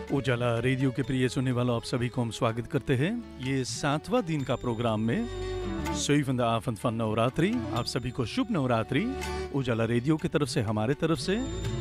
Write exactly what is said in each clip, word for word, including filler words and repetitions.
उजाला radio के प्रिय सुनने वालों, आप सभी को हम स्वागत करते हैं ये सातवां दिन का प्रोग्राम में Zevende avond van नवरात्रि। आप सभी को शुभ नवरात्रि उजाला रेडियो की तरफ से, हमारे तरफ से।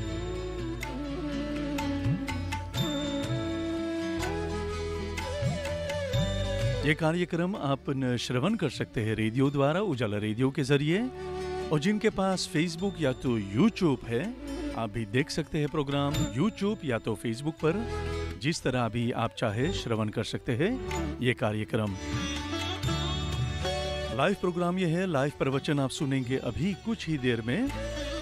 ये कार्यक्रम आप श्रवण कर सकते हैं रेडियो द्वारा, उजाला रेडियो के जरिए। और जिनके पास फेसबुक या तो यूट्यूब है, आप भी देख सकते हैं प्रोग्राम यूट्यूब या तो फेसबुक पर। जिस तरह भी आप चाहे श्रवण कर सकते हैं ये कार्यक्रम। लाइव प्रोग्राम ये है, लाइव प्रवचन आप सुनेंगे अभी कुछ ही देर में।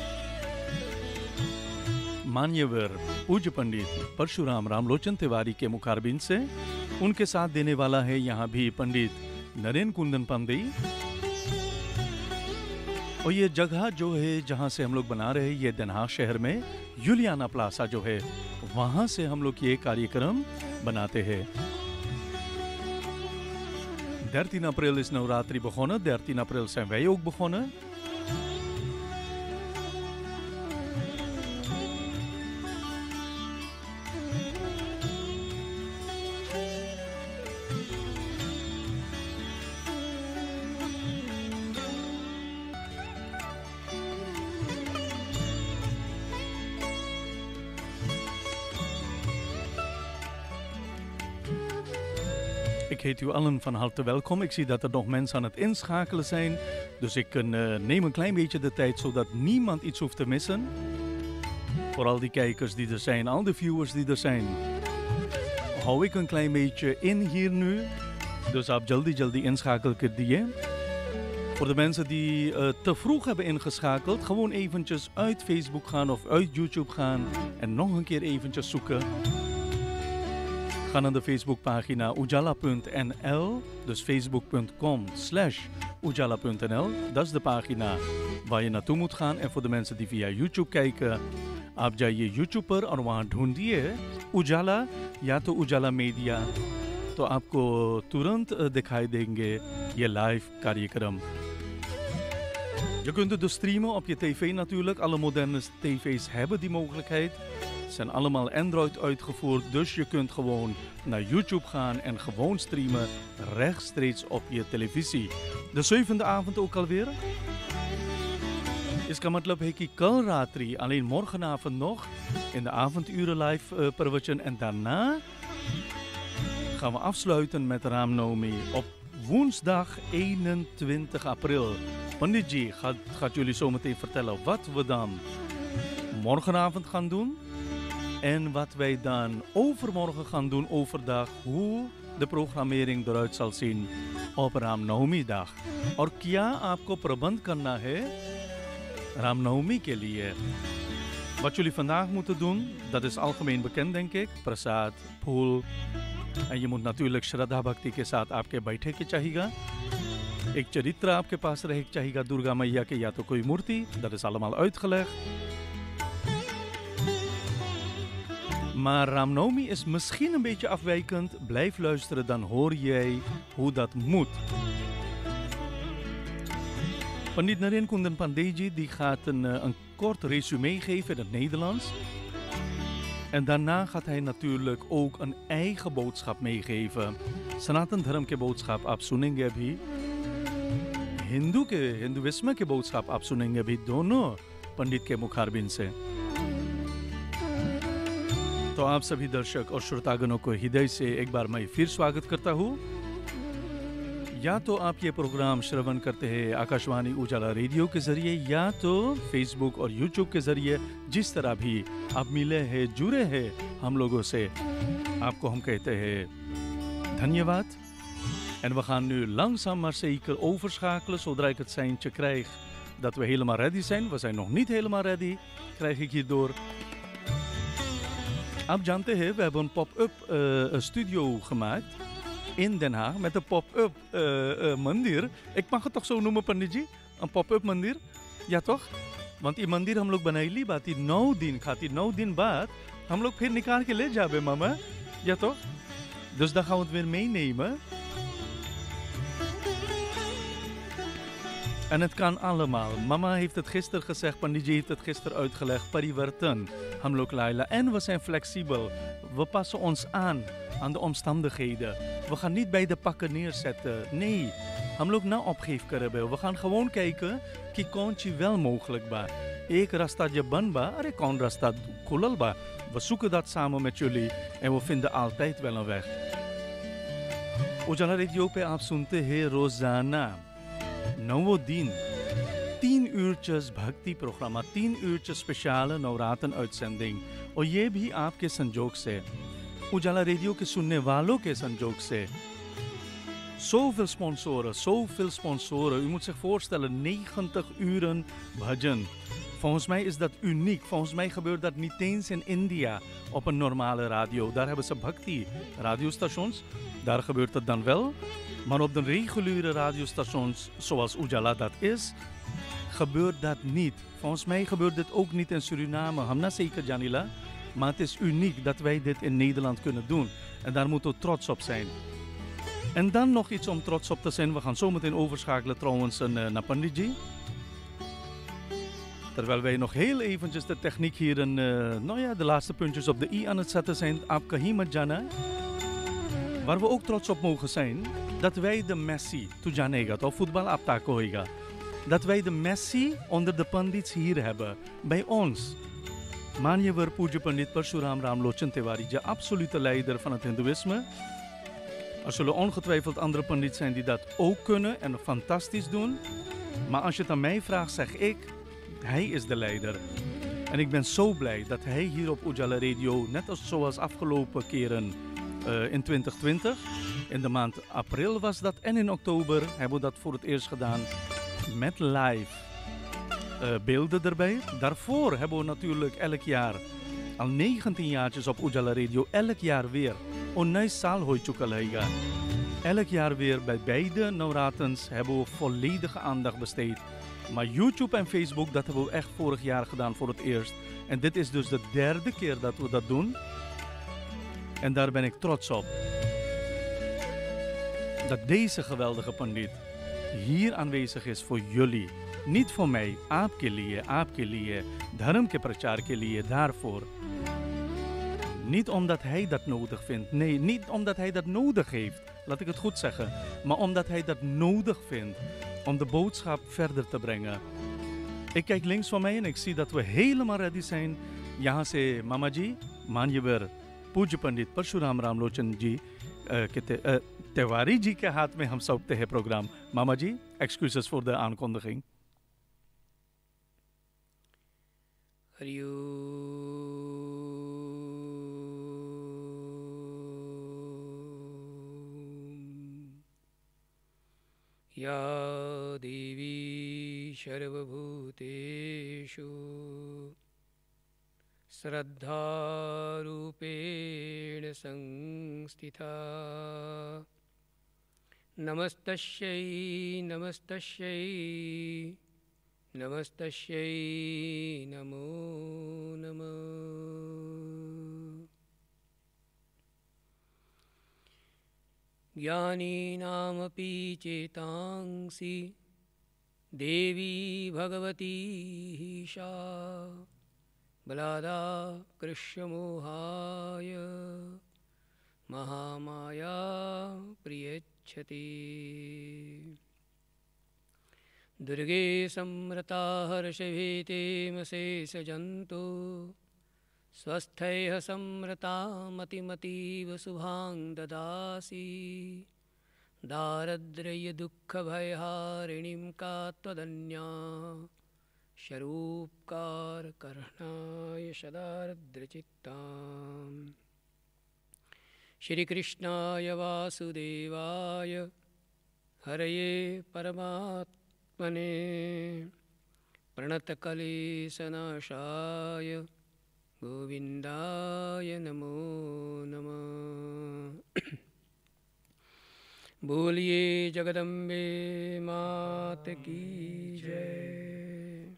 मान्यवर पूज्य पंडित परशुराम रामलोचन तिवारी के मुखारबिंद से। उनके साथ देने वाला है यहाँ भी पंडित नरेन कुंदन पांडे। और ये जगह जो है जहाँ से हम लोग बना रहे हैं, ये den Haag शहर में यूलियाना प्लाजा जो है, वहाँ से हम लोग ये कार्यक्रम बनाते हैं। dertien april is Navratri begonnen. dertien april zijn wij ook begonnen. Ik heet u allen van harte welkom. Ik zie dat er nog mensen aan het inschakelen zijn. Dus ik uh, neem een klein beetje de tijd, zodat niemand iets hoeft te missen. Voor al die kijkers die er zijn, al de viewers die er zijn, hou ik een klein beetje in hier nu. Dus आप जल्दी जल्दी inschakelen कर दिए. Voor de mensen die uh, te vroeg hebben ingeschakeld, gewoon eventjes uit Facebook gaan of uit YouTube gaan en nog een keer eventjes zoeken. Ga naar de Facebookpagina ujala punt n l, dus facebook punt com slash ujala punt n l. Dat is de pagina waar je naartoe moet gaan. En voor de mensen die via YouTube kijken, आप जाइए YouTube पर और वहाँ ढूंढिए उजाला या तो उजाला media, तो आपको तुरंत दिखाई देंगे ये live कार्यक्रम. Je kunt het dus streamen op je tv natuurlijk. Alle moderne tv's hebben die mogelijkheid. Zijn allemaal Android uitgevoerd, dus je kunt gewoon naar YouTube gaan en gewoon streamen rechtstreeks op je televisie. De zevende avond ook alweer. इसका मतलब है कि कल रात्रि, alleen morgenavond nog, in de avonduren live uh, प्रवचन en daarna gaan we afsluiten met Ramnavami op woensdag eenentwintig april. Panditji gaat, gaat jullie zo meteen vertellen wat we dan morgenavond gaan doen. En wat wij dan overmorgen gaan doen overdag, hoe de programmering eruit zal zien op Ramnavami dag. और क्या आपको प्रबंध करना है Ramnavami के लिए. Wat jullie vandaag moeten doen, dat is algemeen bekend denk ik. Prasad, pool. En je moet natuurlijk Shraddha Bhakti के साथ आपके बैठे के चाहिएगा. एक चरित्र आपके पास रहे चाहिएगा दुर्गा मैया के या तो कोई मूर्ति. Dat is allemaal uitgelegd. Maar Ramnavami is misschien een beetje afwijkend. Blijf luisteren, dan hoor jij hoe dat moet. Pandit Naren Kundan Pandeji die gaat een, een kort resume geven in het Nederlands. En daarna gaat hij natuurlijk ook een eigen boodschap meegeven. Sanatan Dharm के boodschap आप सुनेंगे अभी. हिंदू के Hinduism के boodschap आप सुनेंगे अभी, दोनों पंडित के मुखारबिंद से. तो आप सभी दर्शक और श्रोतागणों को हृदय से एक बार मैं फिर स्वागत करता हूँ. या तो आप ये प्रोग्राम श्रवण करते हैं आकाशवाणी उजाला रेडियो के जरिए या तो फेसबुक और यूट्यूब के जरिए. जिस तरह भी आप मिले हैं, जुड़े हैं हम लोगों से, आपको हम कहते हैं धन्यवाद. En we gaan nu langzaam maar zeker overschakelen zodra ik het seintje krijg dat we helemaal ready zijn. We zijn nog niet helemaal ready, krijg ik hierdoor. आप जानते हैं we hebben een pop-up uh, studio gemaakt in Den Haag met een pop-up uh, uh, मंदिर. Ik mag het toch zo noemen पंडित जी, een pop-up मंदिर, या toch? Want ये मंदिर हम लोग बनाईली बाती नौ दिन खाती नौ दिन बाद हम लोग फिर निकाल के ले जावे मामा, या toch? Dus dan gaan we het weer meenemen. En het kan allemaal. Mama heeft het gisteren gezegd, Pandiji heeft het gisteren uitgelegd. Parivartan, Hamlok Laila. En we zijn flexibel. We passen ons aan aan de omstandigheden. We gaan niet bij de pakken neerzetten. Nee, Hamlok na opgeef karabel. We gaan gewoon kijken, kikontje wel mogelijk ba. Ik rasta je banba, er kon rasta kulalba. We zoeken dat samen met jullie en we vinden altijd wel een weg. Ujala Radio pe aap sunte hai rozana. Nauwodien. tien uurtjes bhakti programma, tien uurtjes speciale Navraten uitzending. और ये भी आपके संजोग से, उजाला radio के सुनने वालों के संजोग से. Zoveel sponsoren, zoveel sponsoren. U moet zich voorstellen, negentig uren bhajan. Volgens mij is dat uniek. Volgens mij gebeurt dat niet eens in India op een normale radio. Daar hebben ze bhakti radiostations. Daar gebeurt het dan wel. Maar op de reguliere radiostations, zoals Ujala dat is, gebeurt dat niet. Volgens mij gebeurt dit ook niet in Suriname. Hamna zeker, Janila. Maar het is uniek dat wij dit in Nederland kunnen doen. En daar moeten we trots op zijn. En dan nog iets om trots op te zijn. We gaan zo meteen overschakelen trouwens uh, naar Pandiji. Terwijl wij nog heel eventjes de techniek hier in, uh, nou ja, de laatste puntjes op de i aan het zetten zijn. Apkahima Jana. Waar we ook trots op mogen zijn. Dat wij de Messi, Tujanega, of voetbal Aptakoiga. Dat wij de Messi onder de pandits hier hebben. Bij ons. Manjever Puja Pandit Parshuram Ramlochan Tiwari, de absolute leider van het Hindoeïsme. Er zullen ongetwijfeld andere pandits zijn die dat ook kunnen en fantastisch doen. Maar als je het aan mij vraagt, zeg ik, hij is de leider. En ik ben zo blij dat hij hier op Ujala Radio, net als zoals afgelopen keren uh, in twintig twintig, in de maand april was dat en in oktober hebben we dat voor het eerst gedaan met live uh, beelden erbij. Daarvoor hebben we natuurlijk elk jaar, al negentien jaartjes op Ujala Radio, elk jaar weer. Onneus saal hoi chukaleiga. Elk jaar weer bij beide Navratens hebben we volledige aandacht besteed. Maar YouTube en Facebook, dat hebben we echt vorig jaar gedaan voor het eerst. En dit is dus de derde keer dat we dat doen. En daar ben ik trots op. Dat deze geweldige pandit hier aanwezig is voor jullie. Niet voor mij, aapke liye, aapke liye, dharm ke prachar ke liye, daarvoor. Niet omdat hij dat nodig vindt. Nee, niet omdat hij dat nodig heeft. Laat ik het goed zeggen. Maar omdat hij dat nodig vindt. Om de boodschap verder te brengen. Ik kijk links van mij en ik zie dat we helemaal ready zijn. Yahan se Mamaji, Manjever, Puja Pandit Parshuram Ramlochan ji, Tiwari ji ke haat mein hum saukte hai program. Mamaji, excuses voor de aankondiging. या देवी सर्वभूतेषु श्रद्धारूपेण संस्थिता नमस्तस्यै नमस्तस्यै नमस्तस्यै नमो नमः ज्ञानीनामपि चेतांसि देवी भगवती सा बलादा कृष्णमोहाय महामाया प्रियच्छति दुर्गे संवृता हर्षभीते मशेषजन्तु स्वस्थैः संवृता मतिमतीव शुभां ददासि दारिद्र्यदुःखभयहारिणीं का त्वदन्या स्वरूपकारकर्णाय सदार्द्रचित्ताम् श्रीकृष्णाय वासुदेवाय हरये परमात्मने प्रणतकलेशनाशाय गोविंदाय नमो नमः। बोलिए जगदम्बे मात की जय।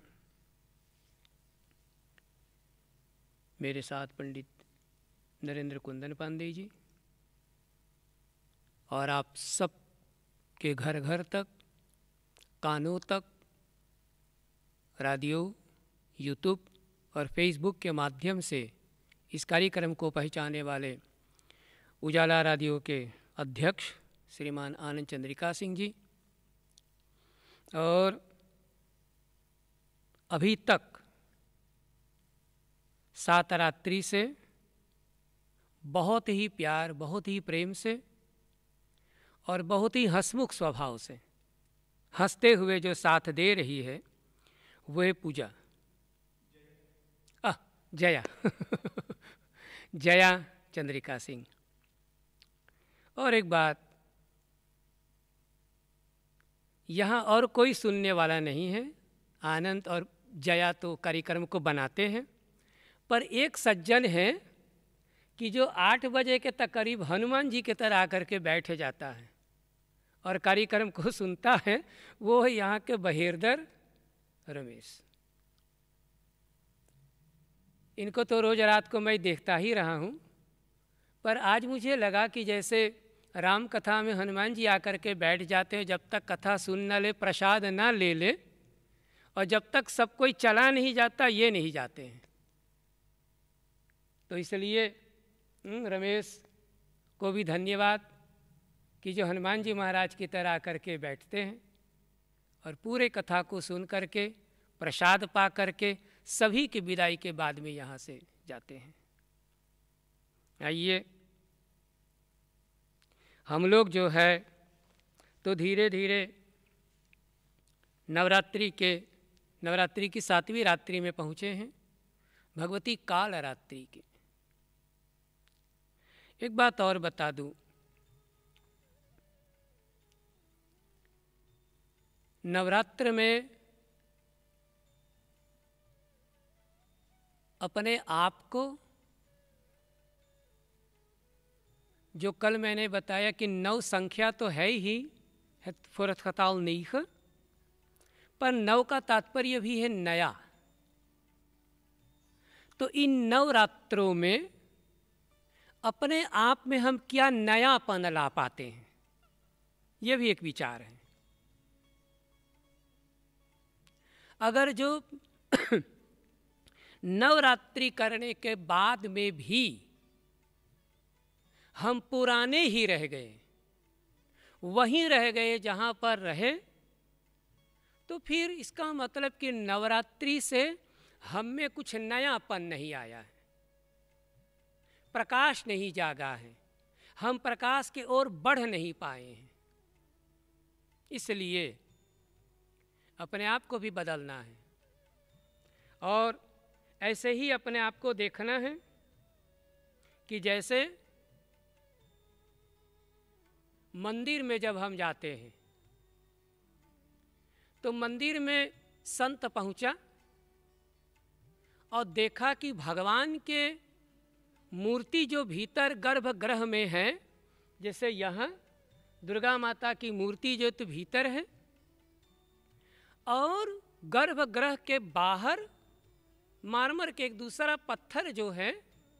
मेरे साथ पंडित नरेंद्र कुंदन पांडे जी और आप सब के घर घर तक, कानों तक रेडियो, यूट्यूब और फेसबुक के माध्यम से इस कार्यक्रम को पहुंचाने वाले उजाला रेडियो के अध्यक्ष श्रीमान आनंद चंद्रिका सिंह जी, और अभी तक सात रात्रि से बहुत ही प्यार, बहुत ही प्रेम से और बहुत ही हंसमुख स्वभाव से हंसते हुए जो साथ दे रही है वो है पूजा, आ जया जया चंद्रिका सिंह। और एक बात, यहाँ और कोई सुनने वाला नहीं है, आनंद और जया तो कार्यक्रम को बनाते हैं, पर एक सज्जन है कि जो आठ बजे के तक करीब हनुमान जी के तरह आकर के बैठ जाता है और कार्यक्रम को सुनता है, वो है यहाँ के बहेरदर रमेश। इनको तो रोज रात को मैं देखता ही रहा हूँ, पर आज मुझे लगा कि जैसे राम कथा में हनुमान जी आकर के बैठ जाते हैं, जब तक कथा सुन न ले, प्रसाद ना ले ले, और जब तक सब कोई चला नहीं जाता ये नहीं जाते हैं। तो इसलिए रमेश को भी धन्यवाद कि जो हनुमान जी महाराज की तरह आकर के बैठते हैं और पूरे कथा को सुन करके प्रसाद पा करके सभी की विदाई के बाद में यहाँ से जाते हैं। आइए हम लोग जो है तो धीरे धीरे नवरात्रि के नवरात्रि की सातवीं रात्रि में पहुँचे हैं, भगवती काल रात्रि के। एक बात और बता दूं, नवरात्र में अपने आप को, जो कल मैंने बताया कि नौ संख्या तो है ही है फुरथताल नहीं, पर नौ का तात्पर्य भी है नया। तो इन नवरात्रों में अपने आप में हम क्या नयापन ला पाते हैं, यह भी एक विचार है। अगर जो नवरात्रि करने के बाद में भी हम पुराने ही रह गए, वहीं रह गए जहाँ पर रहे, तो फिर इसका मतलब कि नवरात्रि से हम में कुछ नयापन नहीं आया है, प्रकाश नहीं जागा है, हम प्रकाश की ओर बढ़ नहीं पाए हैं। इसलिए अपने आप को भी बदलना है और ऐसे ही अपने आप को देखना है कि जैसे मंदिर में जब हम जाते हैं तो मंदिर में संत पहुंचा और देखा कि भगवान के मूर्ति जो भीतर गर्भगृह में है, जैसे यहाँ दुर्गा माता की मूर्ति जो तो भीतर है और गर्भगृह के बाहर मार्मर के एक दूसरा पत्थर जो है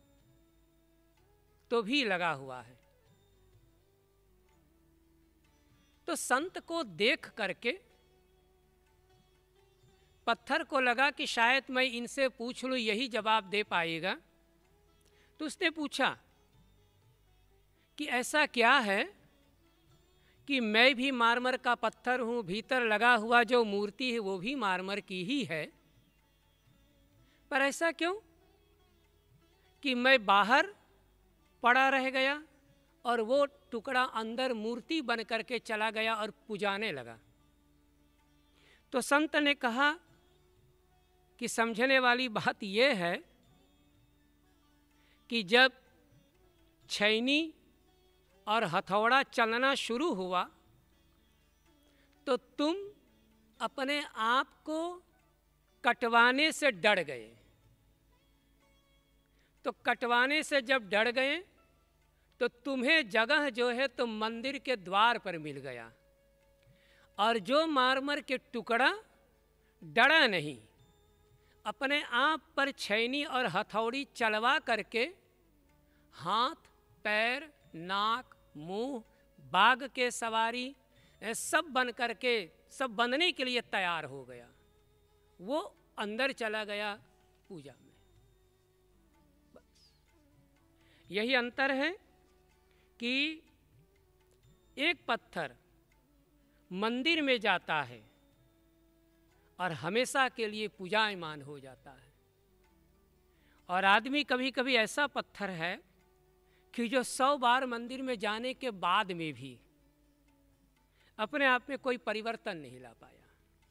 तो भी लगा हुआ है। तो संत को देख करके पत्थर को लगा कि शायद मैं इनसे पूछ लूं, यही जवाब दे पाएगा। तो उसने पूछा कि ऐसा क्या है कि मैं भी मार्मर का पत्थर हूं, भीतर लगा हुआ जो मूर्ति है वो भी मार्मर की ही है, पर ऐसा क्यों कि मैं बाहर पड़ा रह गया और वो टुकड़ा अंदर मूर्ति बन करके चला गया और पुजाने लगा। तो संत ने कहा कि समझने वाली बात यह है कि जब छैनी और हथौड़ा चलना शुरू हुआ तो तुम अपने आप को कटवाने से डर गए। तो कटवाने से जब डर गए तो तुम्हें जगह जो है तो मंदिर के द्वार पर मिल गया, और जो मार्मर के टुकड़ा डरा नहीं, अपने आप पर छैनी और हथौड़ी चलवा करके हाथ, पैर, नाक, मुंह, बाघ के सवारी सब बन करके सब बनने के लिए तैयार हो गया। वो अंदर चला गया पूजा में। बस यही अंतर है कि एक पत्थर मंदिर में जाता है और हमेशा के लिए पूजायमान हो जाता है, और आदमी कभी कभी ऐसा पत्थर है कि जो सौ बार मंदिर में जाने के बाद में भी अपने आप में कोई परिवर्तन नहीं ला पाया।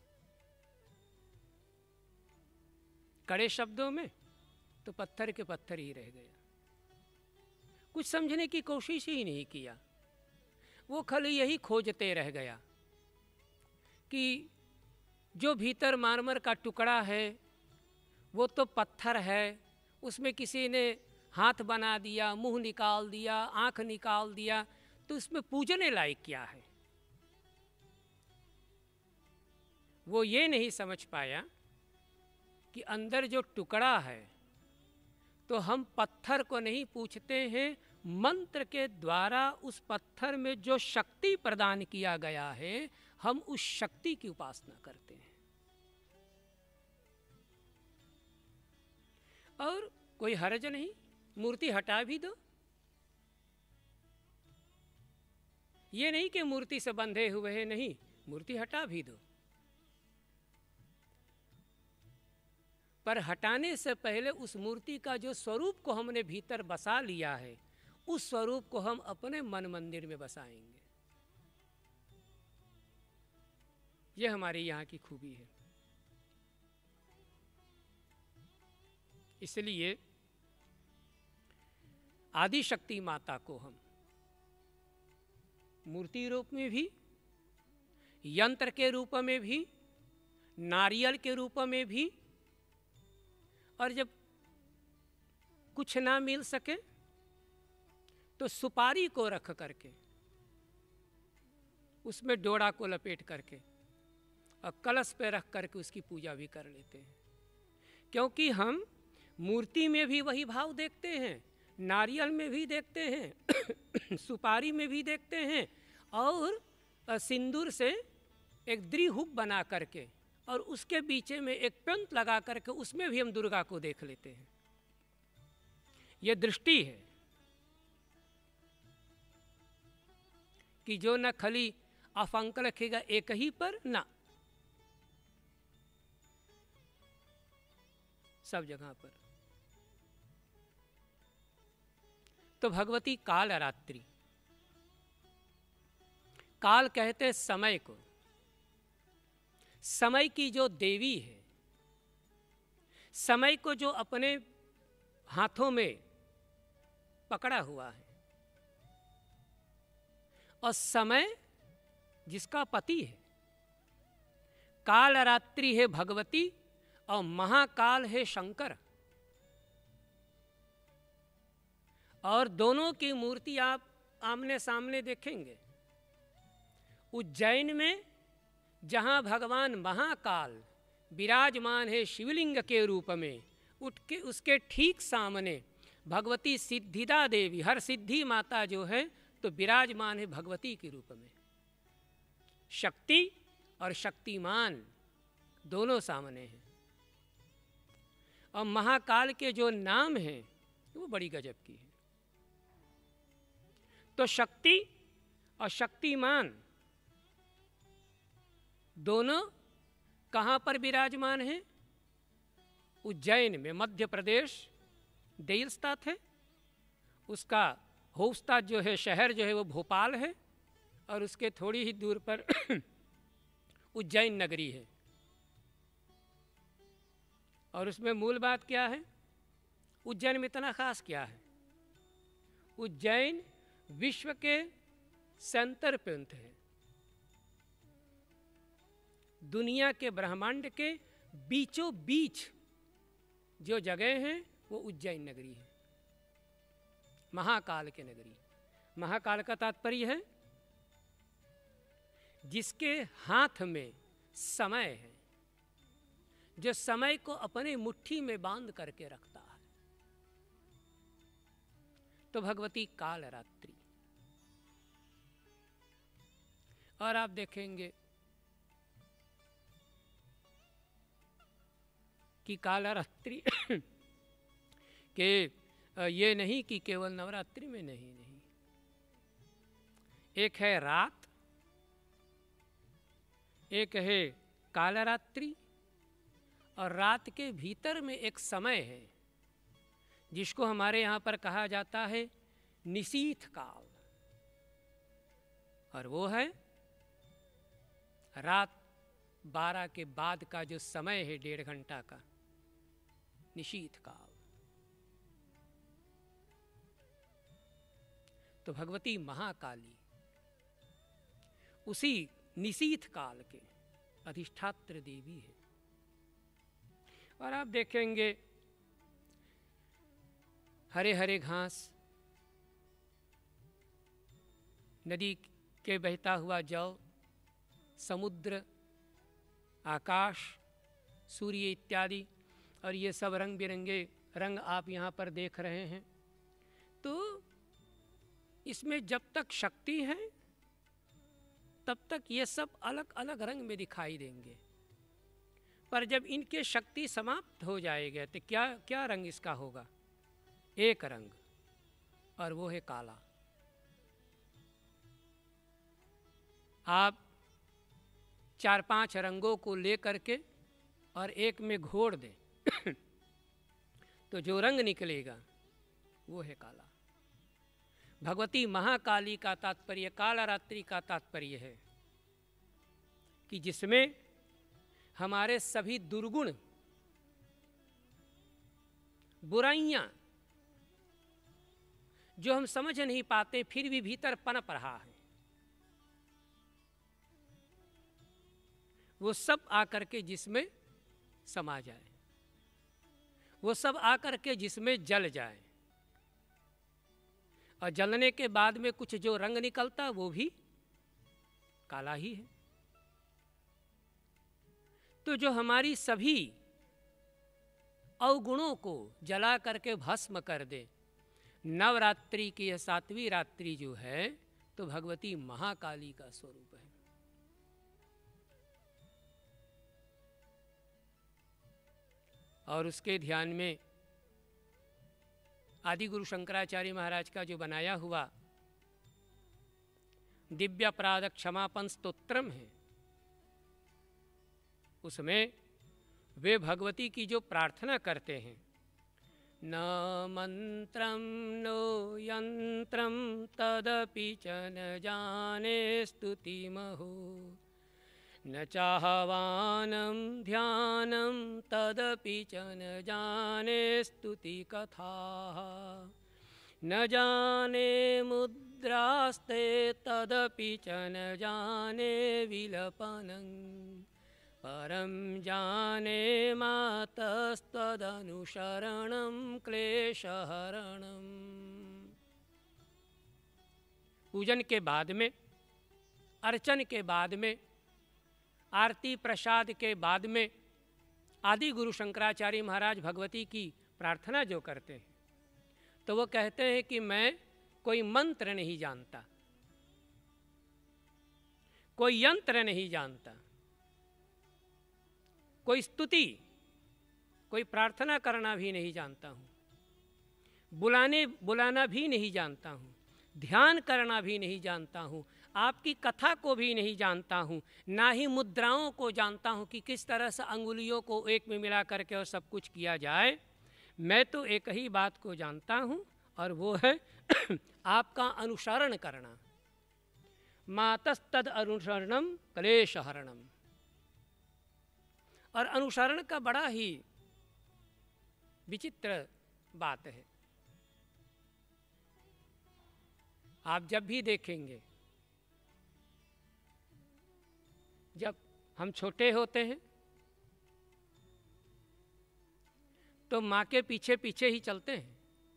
कड़े शब्दों में तो पत्थर के पत्थर ही रह गया, कुछ समझने की कोशिश ही नहीं किया। वो खाली यही खोजते रह गया कि जो भीतर मार्मर का टुकड़ा है वो तो पत्थर है, उसमें किसी ने हाथ बना दिया, मुंह निकाल दिया, आंख निकाल दिया, तो उसमें पूजने लायक क्या है। वो ये नहीं समझ पाया कि अंदर जो टुकड़ा है तो हम पत्थर को नहीं पूछते हैं, मंत्र के द्वारा उस पत्थर में जो शक्ति प्रदान किया गया है हम उस शक्ति की उपासना करते हैं। और कोई हर्ज नहीं, मूर्ति हटा भी दो। ये नहीं कि मूर्ति से बंधे हुए हैं, नहीं, मूर्ति हटा भी दो, पर हटाने से पहले उस मूर्ति का जो स्वरूप को हमने भीतर बसा लिया है उस स्वरूप को हम अपने मन मंदिर में बसाएंगे। यह हमारी यहाँ की खूबी है। इसलिए आदि शक्ति माता को हम मूर्ति रूप में भी, यंत्र के रूप में भी, नारियल के रूप में भी, और जब कुछ ना मिल सके तो सुपारी को रख करके उसमें डोरा को लपेट करके और कलश पे रख करके उसकी पूजा भी कर लेते हैं। क्योंकि हम मूर्ति में भी वही भाव देखते हैं, नारियल में भी देखते हैं, सुपारी में भी देखते हैं, और सिंदूर से एक द्री हुक बना करके और उसके बीचे में एक पंत लगा करके उसमें भी हम दुर्गा को देख लेते हैं। यह दृष्टि है कि जो न खाली अफंक रखेगा एक ही पर, ना सब जगह पर। तो भगवती काल रात्रि, काल कहते समय को, समय की जो देवी है, समय को जो अपने हाथों में पकड़ा हुआ है, और समय जिसका पति है। काल रात्रि है भगवती और महाकाल है शंकर, और दोनों की मूर्ति आप आमने सामने देखेंगे। उज्जैन में जहाँ भगवान महाकाल विराजमान है शिवलिंग के रूप में, उठ के उसके ठीक सामने भगवती सिद्धिदा देवी, हर सिद्धि माता जो है तो विराजमान है भगवती के रूप में। शक्ति और शक्तिमान दोनों सामने हैं। और महाकाल के जो नाम हैं वो बड़ी गजब की है। तो शक्ति और शक्तिमान दोनों कहाँ पर विराजमान हैं? उज्जैन में, मध्य प्रदेश देल स्थित है। उसका होस्ता जो है, शहर जो है वो भोपाल है, और उसके थोड़ी ही दूर पर उज्जैन नगरी है। और उसमें मूल बात क्या है? उज्जैन में इतना खास क्या है? उज्जैन विश्व के सेंटर पॉइंट है। दुनिया के ब्रह्मांड के बीचों बीच जो जगह है वो उज्जैन नगरी है, महाकाल के नगरी। महाकाल का तात्पर्य है जिसके हाथ में समय है, जो समय को अपने मुट्ठी में बांध करके रखता है। तो भगवती काल रात्रि। और आप देखेंगे कि कालरात्रि के ये नहीं कि केवल नवरात्रि में, नहीं नहीं, एक है रात, एक है कालरात्रि, और रात के भीतर में एक समय है जिसको हमारे यहाँ पर कहा जाता है निशीथ काल, और वो है रात बारह के बाद का जो समय है, डेढ़ घंटा का निशीथ काल। तो भगवती महाकाली उसी निशीथ काल के अधिष्ठात्र देवी है। और आप देखेंगे हरे हरे घास, नदी के बहता हुआ जल, समुद्र, आकाश, सूर्य इत्यादि, और ये सब रंग बिरंगे रंग आप यहाँ पर देख रहे हैं। तो इसमें जब तक शक्ति है तब तक ये सब अलग अलग रंग में दिखाई देंगे, पर जब इनके शक्ति समाप्त हो जाएगा तो क्या क्या रंग इसका होगा? एक रंग, और वो है काला। आप चार पांच रंगों को लेकर के और एक में घोड़ दें तो जो रंग निकलेगा वो है काला। भगवती महाकाली का तात्पर्य, कालरात्रि का तात्पर्य है कि जिसमें हमारे सभी दुर्गुण, बुराइयां जो हम समझ नहीं पाते फिर भी भीतर पनप रहा है, वो सब आकर के जिसमें समा जाए, वो सब आकर के जिसमें जल जाए, और जलने के बाद में कुछ जो रंग निकलता वो भी काला ही है। तो जो हमारी सभी अवगुणों को जला करके भस्म कर दे, नवरात्रि की यह सातवीं रात्रि जो है तो भगवती महाकाली का स्वरूप है। और उसके ध्यान में आदि गुरु शंकराचार्य महाराज का जो बनाया हुआ दिव्य अपराध क्षमापन स्तोत्रम है, उसमें वे भगवती की जो प्रार्थना करते हैं, न मंत्रम नो यंत्रम तदपि च न जाने स्तुति महो, न चाहवानं ध्यानं तदपि च न जाने स्तुति कथाः, न जाने मुद्रास्ते तदपि च न जाने विलपनं, परं जाने मातस्तदनुसरणं क्लेशहरणम्। पूजन के बाद में, अर्चन के बाद में, आरती प्रसाद के बाद में आदि गुरु शंकराचार्य महाराज भगवती की प्रार्थना जो करते हैं तो वो कहते हैं कि मैं कोई मंत्र नहीं जानता, कोई यंत्र नहीं जानता, कोई स्तुति, कोई प्रार्थना करना भी नहीं जानता हूँ, बुलाने बुलाना भी नहीं जानता हूँ, ध्यान करना भी नहीं जानता हूँ, आपकी कथा को भी नहीं जानता हूँ, ना ही मुद्राओं को जानता हूँ कि किस तरह से अंगुलियों को एक में मिला करके और सब कुछ किया जाए। मैं तो एक ही बात को जानता हूँ और वो है आपका अनुसरण करना। मातस्तद अनुसरणम क्लेशहरणम। और अनुसरण का बड़ा ही विचित्र बात है। आप जब भी देखेंगे, जब हम छोटे होते हैं तो माँ के पीछे पीछे ही चलते हैं।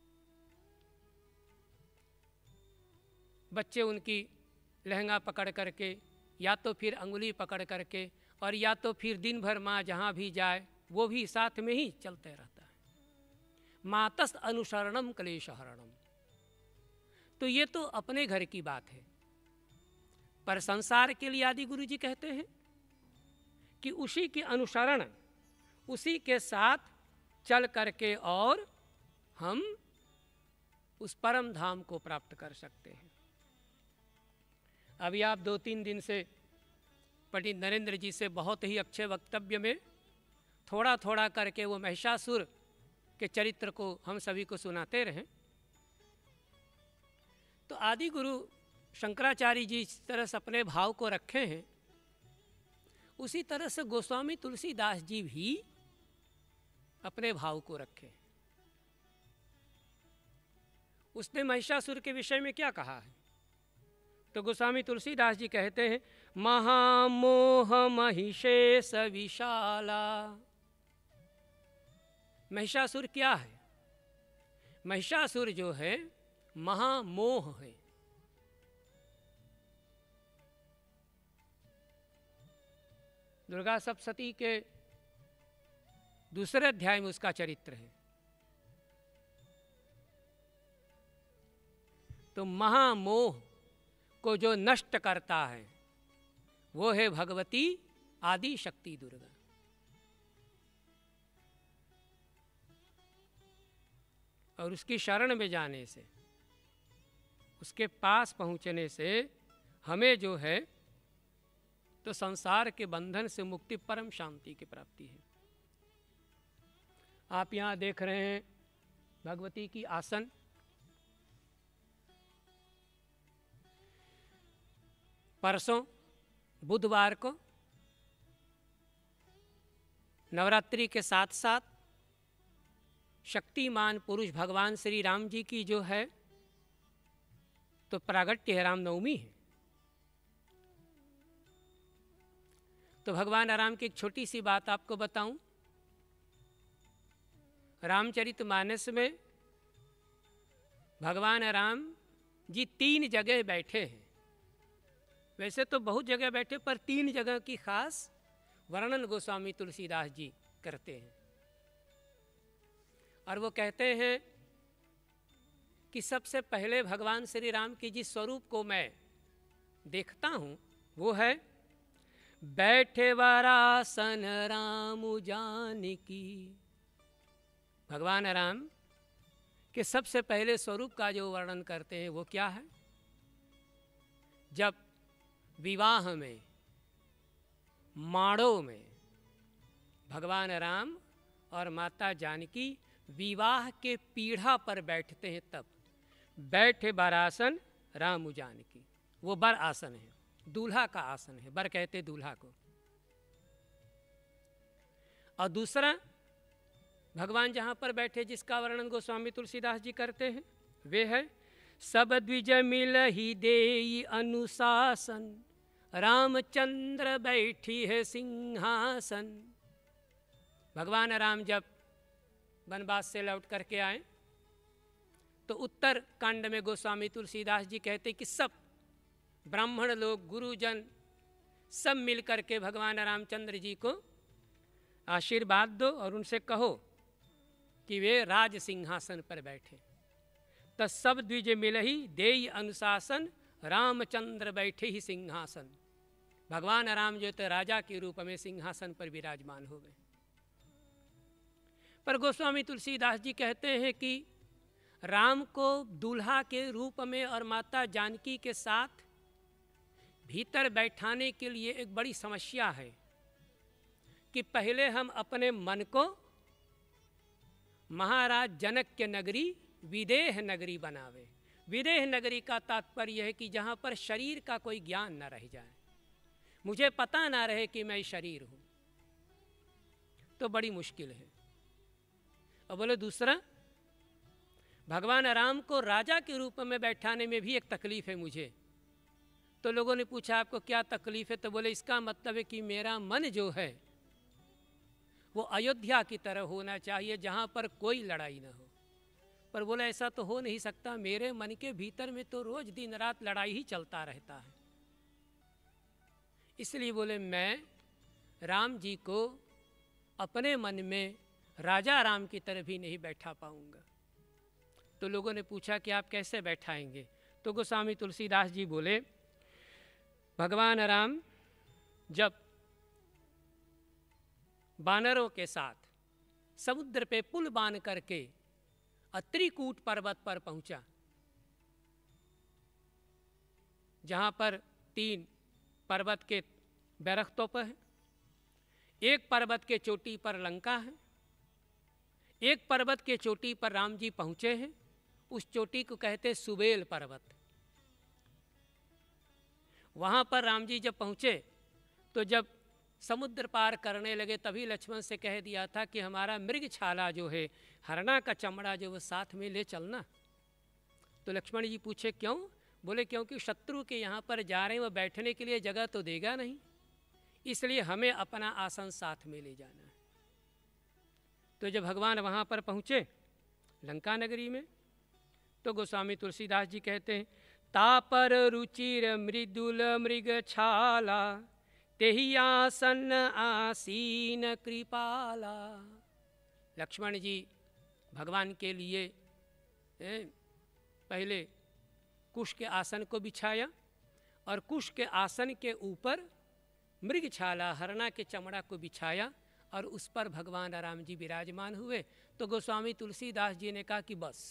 बच्चे उनकी लहंगा पकड़ करके या तो फिर अंगुली पकड़ करके और या तो फिर दिन भर माँ जहाँ भी जाए वो भी साथ में ही चलते रहता है। मातस्त अनुसरणम क्लेशहरणम। तो ये तो अपने घर की बात है, पर संसार के लिए आदि गुरु जी कहते हैं कि उसी के अनुसरण, उसी के साथ चल करके और हम उस परम धाम को प्राप्त कर सकते हैं। अभी आप दो तीन दिन से पंडित नरेंद्र जी से बहुत ही अच्छे वक्तव्य में थोड़ा थोड़ा करके वो महिषासुर के चरित्र को हम सभी को सुनाते रहें। तो आदि गुरु शंकराचार्य जी इस तरह से अपने भाव को रखे हैं, उसी तरह से गोस्वामी तुलसीदास जी भी अपने भाव को रखे। उसने महिषासुर के विषय में क्या कहा है? तो गोस्वामी तुलसीदास जी कहते हैं, महामोह महिषेश विशाला। महिषासुर क्या है? महिषासुर जो है महामोह है। दुर्गा सप्तशती के दूसरे अध्याय में उसका चरित्र है। तो महामोह को जो नष्ट करता है वो है भगवती आदि शक्ति दुर्गा। और उसकी शरण में जाने से, उसके पास पहुंचने से हमें जो है तो संसार के बंधन से मुक्ति, परम शांति की प्राप्ति है। आप यहाँ देख रहे हैं भगवती की आसन। परसों बुधवार को नवरात्रि के साथ साथ शक्तिमान पुरुष भगवान श्री राम जी की जो है तो प्रागट्य है, रामनवमी है। तो भगवान राम की एक छोटी सी बात आपको बताऊं। रामचरितमानस में भगवान राम जी तीन जगह बैठे हैं। वैसे तो बहुत जगह बैठे, पर तीन जगह की खास वर्णन गोस्वामी तुलसीदास जी करते हैं। और वो कहते हैं कि सबसे पहले भगवान श्री राम की जिस स्वरूप को मैं देखता हूँ वो है बैठे वारासन राम जानकी। भगवान राम के सबसे पहले स्वरूप का जो वर्णन करते हैं वो क्या है? जब विवाह में माड़ों में भगवान राम और माता जानकी विवाह के पीढ़ा पर बैठते हैं, तब बैठे बरासन राम जानकी। वो बर आसन है, दूल्हा का आसन है, बर कहते दूल्हा को। और दूसरा भगवान जहां पर बैठे जिसका वर्णन गोस्वामी तुलसीदास जी करते हैं वे है सब द्विज मिल ही देई अनुशासन रामचंद्र बैठी है सिंहासन। भगवान राम जब वनवास से लौट करके आए तो उत्तर कांड में गोस्वामी तुलसीदास जी कहते कि सब ब्राह्मण लोग, गुरुजन सब मिल करके भगवान रामचंद्र जी को आशीर्वाद दो और उनसे कहो कि वे राज सिंहासन पर बैठे। तो सब द्विज मिल ही देई अनुशासन रामचंद्र बैठे ही सिंहासन। भगवान राम जो तो राजा के रूप में सिंहासन पर विराजमान हो गए। पर गोस्वामी तुलसीदास जी कहते हैं कि राम को दूल्हा के रूप में और माता जानकी के साथ भीतर बैठाने के लिए एक बड़ी समस्या है कि पहले हम अपने मन को महाराज जनक के नगरी विदेह नगरी बनावे। विदेह नगरी का तात्पर्य है कि जहाँ पर शरीर का कोई ज्ञान न रह जाए, मुझे पता ना रहे कि मैं शरीर हूँ, तो बड़ी मुश्किल है। और बोले दूसरा, भगवान राम को राजा के रूप में बैठाने में भी एक तकलीफ है मुझे। तो लोगों ने पूछा आपको क्या तकलीफ है? तो बोले इसका मतलब है कि मेरा मन जो है वो अयोध्या की तरह होना चाहिए जहाँ पर कोई लड़ाई ना हो। पर बोले ऐसा तो हो नहीं सकता, मेरे मन के भीतर में तो रोज दिन रात लड़ाई ही चलता रहता है। इसलिए बोले मैं राम जी को अपने मन में राजा राम की तरह भी नहीं बैठा पाऊंगा। तो लोगों ने पूछा कि आप कैसे बैठाएंगे? तो गोस्वामी तुलसीदास जी बोले भगवान राम जब बानरों के साथ समुद्र पे पुल बांध करके त्रिकूट पर्वत पर पहुंचा, जहां पर तीन पर्वत के बैरख्तों पर है। एक पर्वत के चोटी पर लंका है, एक पर्वत के चोटी पर राम जी पहुंचे हैं, उस चोटी को कहते सुबेल पर्वत। वहां पर राम जी जब पहुंचे तो जब समुद्र पार करने लगे तभी लक्ष्मण से कह दिया था कि हमारा मृग छाला जो है, हरणा का चमड़ा जो वो साथ में ले चलना। तो लक्ष्मण जी पूछे क्यों? बोले क्योंकि शत्रु के यहाँ पर जा रहे हैं, वो बैठने के लिए जगह तो देगा नहीं, इसलिए हमें अपना आसन साथ में ले जाना है। तो जब भगवान वहाँ पर पहुँचे लंका नगरी में, तो गोस्वामी तुलसीदास जी कहते हैं, तापर रुचिर मृदुल मृग छाला, तेहि आसन आसीन कृपाला। लक्ष्मण जी भगवान के लिए ए, पहले कुश के आसन को बिछाया और कुश के आसन के ऊपर मृगछाला हरणा के चमड़ा को बिछाया और उस पर भगवान राम जी विराजमान हुए। तो गोस्वामी तुलसीदास जी ने कहा कि बस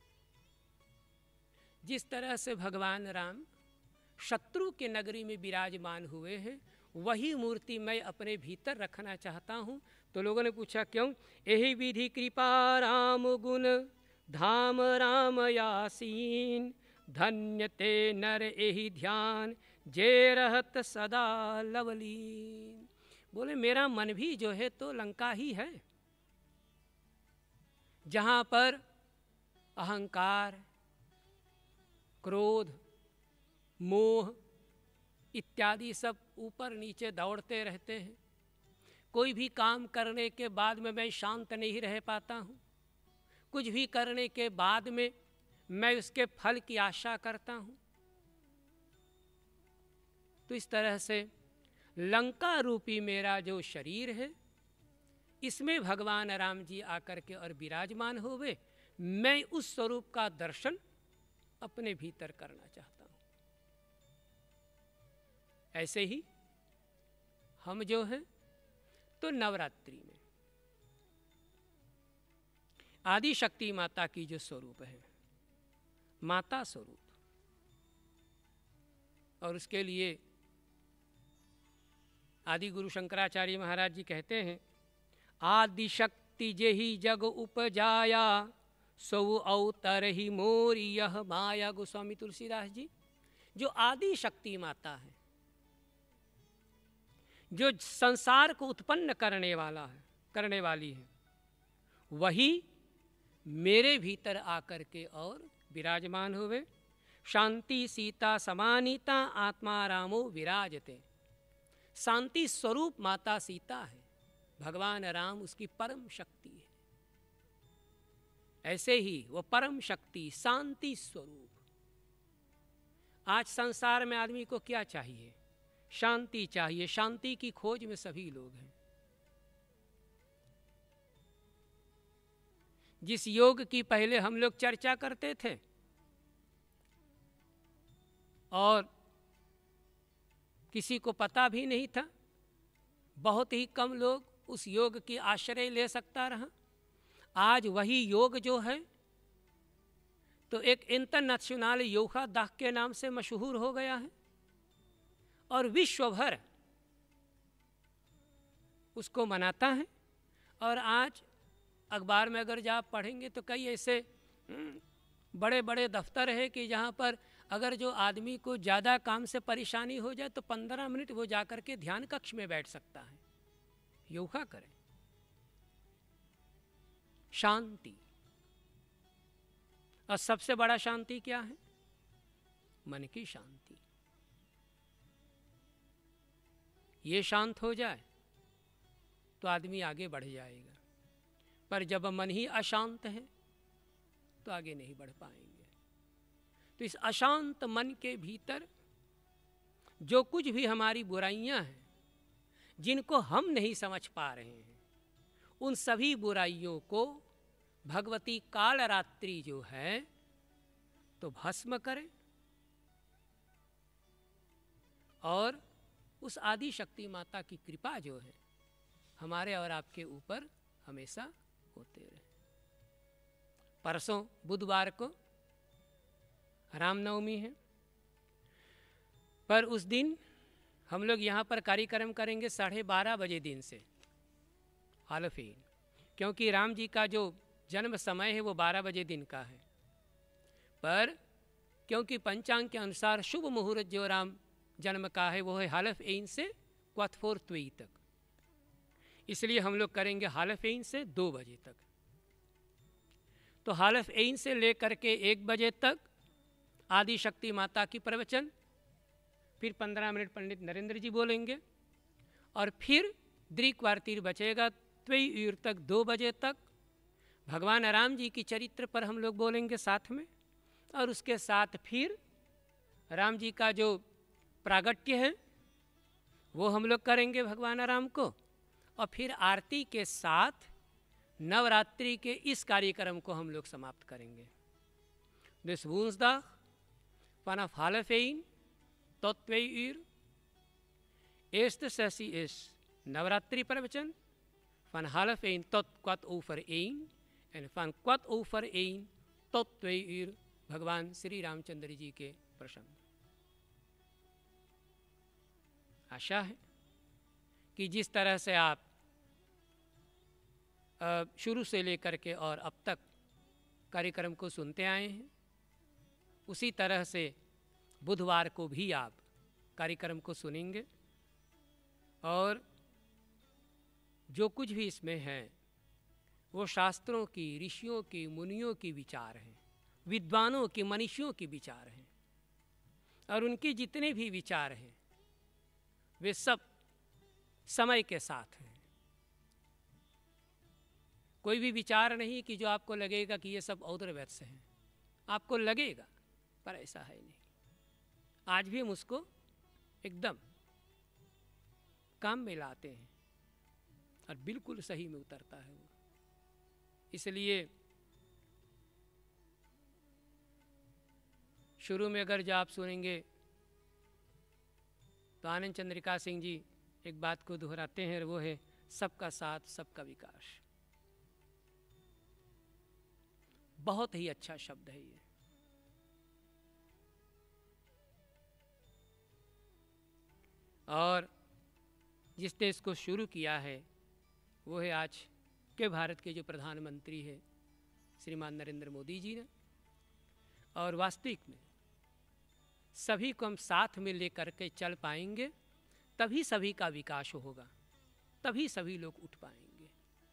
जिस तरह से भगवान राम शत्रु के नगरी में विराजमान हुए हैं, वही मूर्ति मैं अपने भीतर रखना चाहता हूँ। तो लोगों ने पूछा क्यों? यही विधि कृपा राम गुण धाम राम यासीन, धन्य ते नर यही ध्यान जे रहत सदा लवलीन। बोले मेरा मन भी जो है तो लंका ही है, जहाँ पर अहंकार, क्रोध, मोह इत्यादि सब ऊपर नीचे दौड़ते रहते हैं। कोई भी काम करने के बाद में मैं शांत नहीं रह पाता हूँ, कुछ भी करने के बाद में मैं उसके फल की आशा करता हूँ। तो इस तरह से लंका रूपी मेरा जो शरीर है, इसमें भगवान राम जी आकर के और विराजमान होवे, मैं उस स्वरूप का दर्शन अपने भीतर करना चाहता हूँ। ऐसे ही हम जो हैं तो नवरात्रि में आदि शक्ति माता की जो स्वरूप है, माता स्वरूप, और उसके लिए आदि गुरु शंकराचार्य महाराज जी कहते हैं, आदि शक्ति जेहि जग उपजाया, सो अवतर ही मोरी यह माया। गोस्वामी तुलसीदास जी, जो आदि शक्ति माता है, जो संसार को उत्पन्न करने वाला है, करने वाली है, वही मेरे भीतर आकर के और विराजमान हुए। शांति सीता समानीता आत्मा रामो विराजते। शांति स्वरूप माता सीता है, भगवान राम उसकी परम शक्ति है। ऐसे ही वो परम शक्ति शांति स्वरूप। आज संसार में आदमी को क्या चाहिए? शांति चाहिए। शांति की खोज में सभी लोग हैं। जिस योग की पहले हम लोग चर्चा करते थे और किसी को पता भी नहीं था, बहुत ही कम लोग उस योग की आश्रय ले सकता रहा, आज वही योग जो है तो एक इंटरनेशनल योगा दाह के नाम से मशहूर हो गया है और विश्व भर उसको मनाता है। और आज अखबार में अगर जा पढ़ेंगे तो कई ऐसे बड़े बड़े दफ्तर है कि जहाँ पर अगर जो आदमी को ज़्यादा काम से परेशानी हो जाए तो पंद्रह मिनट वो जा कर के ध्यान कक्ष में बैठ सकता है, योगा करें। शांति, और सबसे बड़ा शांति क्या है? मन की शांति। ये शांत हो जाए तो आदमी आगे बढ़ जाएगा, पर जब मन ही अशांत है तो आगे नहीं बढ़ पाएंगे। तो इस अशांत मन के भीतर जो कुछ भी हमारी बुराइयां हैं, जिनको हम नहीं समझ पा रहे हैं, उन सभी बुराइयों को भगवती कालरात्रि जो है तो भस्म करें और उस आदि शक्ति माता की कृपा जो है हमारे और आपके ऊपर हमेशा होते रहे। परसों बुधवार को रामनवमी है, पर उस दिन हम लोग यहाँ पर कार्यक्रम करेंगे साढ़े बारह बजे दिन से हालफीन, क्योंकि राम जी का जो जन्म समय है वो बारह बजे दिन का है। पर क्योंकि पंचांग के अनुसार शुभ मुहूर्त जो राम जन्म का है वो है हालफ एन से क्वथफोर त्वी तक, इसलिए हम लोग करेंगे हालफ एन से दो बजे तक। तो हालफ एन से लेकर के एक बजे तक आदि शक्ति माता की प्रवचन, फिर पंद्रह मिनट पंडित नरेंद्र जी बोलेंगे, और फिर द्रिक्वार्तिर बचेगा त्वेयूर तक दो बजे तक भगवान राम जी की चरित्र पर हम लोग बोलेंगे साथ में, और उसके साथ फिर राम जी का जो प्रागट्य है वो हम लोग करेंगे भगवान राम को, और फिर आरती के साथ नवरात्रि के इस कार्यक्रम को हम लोग समाप्त करेंगे। दिस वूंसदाग vanaf half één tot twee uur. Eerste sessie is Navratri प्रवचन van half één tot kwart over één en van kwart over één tot twee uur भगवान श्री रामचंद्र जी के प्रसंग। आशा है कि जिस तरह से आप शुरू से लेकर के और अब तक कार्यक्रम को सुनते आए हैं, उसी तरह से बुधवार को भी आप कार्यक्रम को सुनेंगे, और जो कुछ भी इसमें है वो शास्त्रों की, ऋषियों की, मुनियों की विचार हैं, विद्वानों की, मनीषियों की विचार हैं, और उनके जितने भी विचार हैं वे सब समय के साथ हैं। कोई भी विचार नहीं कि जो आपको लगेगा कि ये सब औदर वैत्य हैं, आपको लगेगा पर ऐसा है नहीं। आज भी हम उसको एकदम काम में लाते हैं और बिल्कुल सही में उतरता है वो। इसलिए शुरू में अगर जो आप सुनेंगे तो आनंद चंद्रिका सिंह जी एक बात को दोहराते हैं, वो है सबका साथ सबका विकास। बहुत ही अच्छा शब्द है ये। और जिसने इसको शुरू किया है वो है आज के भारत के जो प्रधानमंत्री है श्रीमान नरेंद्र मोदी जी ने। और वास्तविक में सभी को हम साथ में लेकर के चल पाएंगे तभी सभी का विकास होगा, तभी सभी लोग उठ पाएंगे।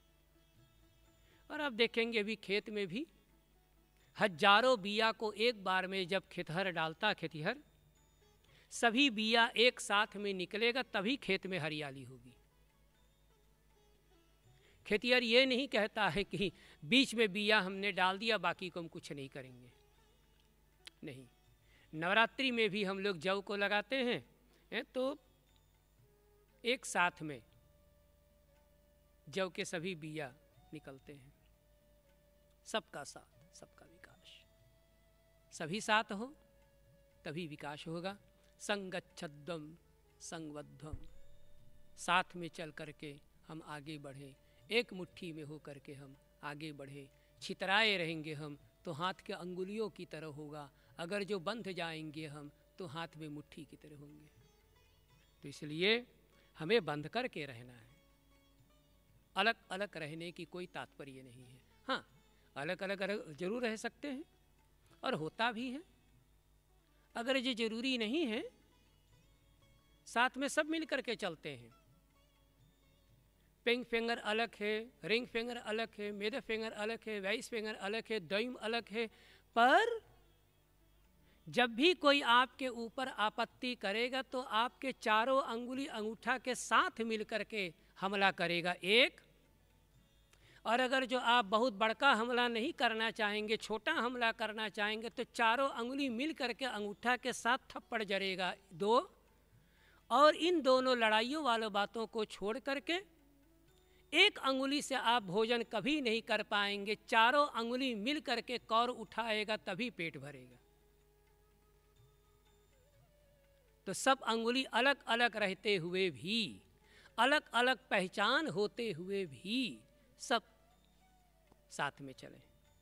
और अब देखेंगे अभी खेत में भी हजारों बिया को एक बार में जब खेतहर डालता खेतिहर, सभी बिया एक साथ में निकलेगा तभी खेत में हरियाली होगी। खेतिहर ये नहीं कहता है कि बीच में बिया हमने डाल दिया बाकी को हम कुछ नहीं करेंगे, नहीं। नवरात्रि में भी हम लोग जौ को लगाते हैं, हैं तो एक साथ में जौ के सभी बिया निकलते हैं। सबका साथ सबका विकास, सभी साथ हो तभी विकास होगा। संगच्छध्वम संगवध्वम, साथ में चल करके हम आगे बढ़ें, एक मुट्ठी में हो करके हम आगे बढ़ें। छितराए रहेंगे हम तो हाथ के अंगुलियों की तरह होगा, अगर जो बंध जाएंगे हम तो हाथ में मुट्ठी की तरह होंगे। तो इसलिए हमें बंध करके रहना है, अलग अलग रहने की कोई तात्पर्य नहीं है। हाँ, अलग अलग जरूर रह सकते हैं और होता भी है। अगर ये जरूरी नहीं है, साथ में सब मिल करके चलते हैं। पिंग फिंगर अलग है, रिंग फिंगर अलग है, मिडल फिंगर अलग है, वाइस फिंगर अलग है, दईम अलग है, पर जब भी कोई आपके ऊपर आपत्ति करेगा तो आपके चारों अंगुली अंगूठा के साथ मिल करके हमला करेगा एक। और अगर जो आप बहुत बड़का हमला नहीं करना चाहेंगे, छोटा हमला करना चाहेंगे, तो चारों अंगुली मिल करके अंगूठा के साथ थप्पड़ जड़ेगा दो। और इन दोनों लड़ाइयों वालों बातों को छोड़ करके एक अंगुली से आप भोजन कभी नहीं कर पाएंगे। चारों अंगुली मिल करके कौर उठाएगा तभी पेट भरेगा। तो सब अंगुली अलग अलग रहते हुए भी, अलग अलग पहचान होते हुए भी सब साथ में चलें,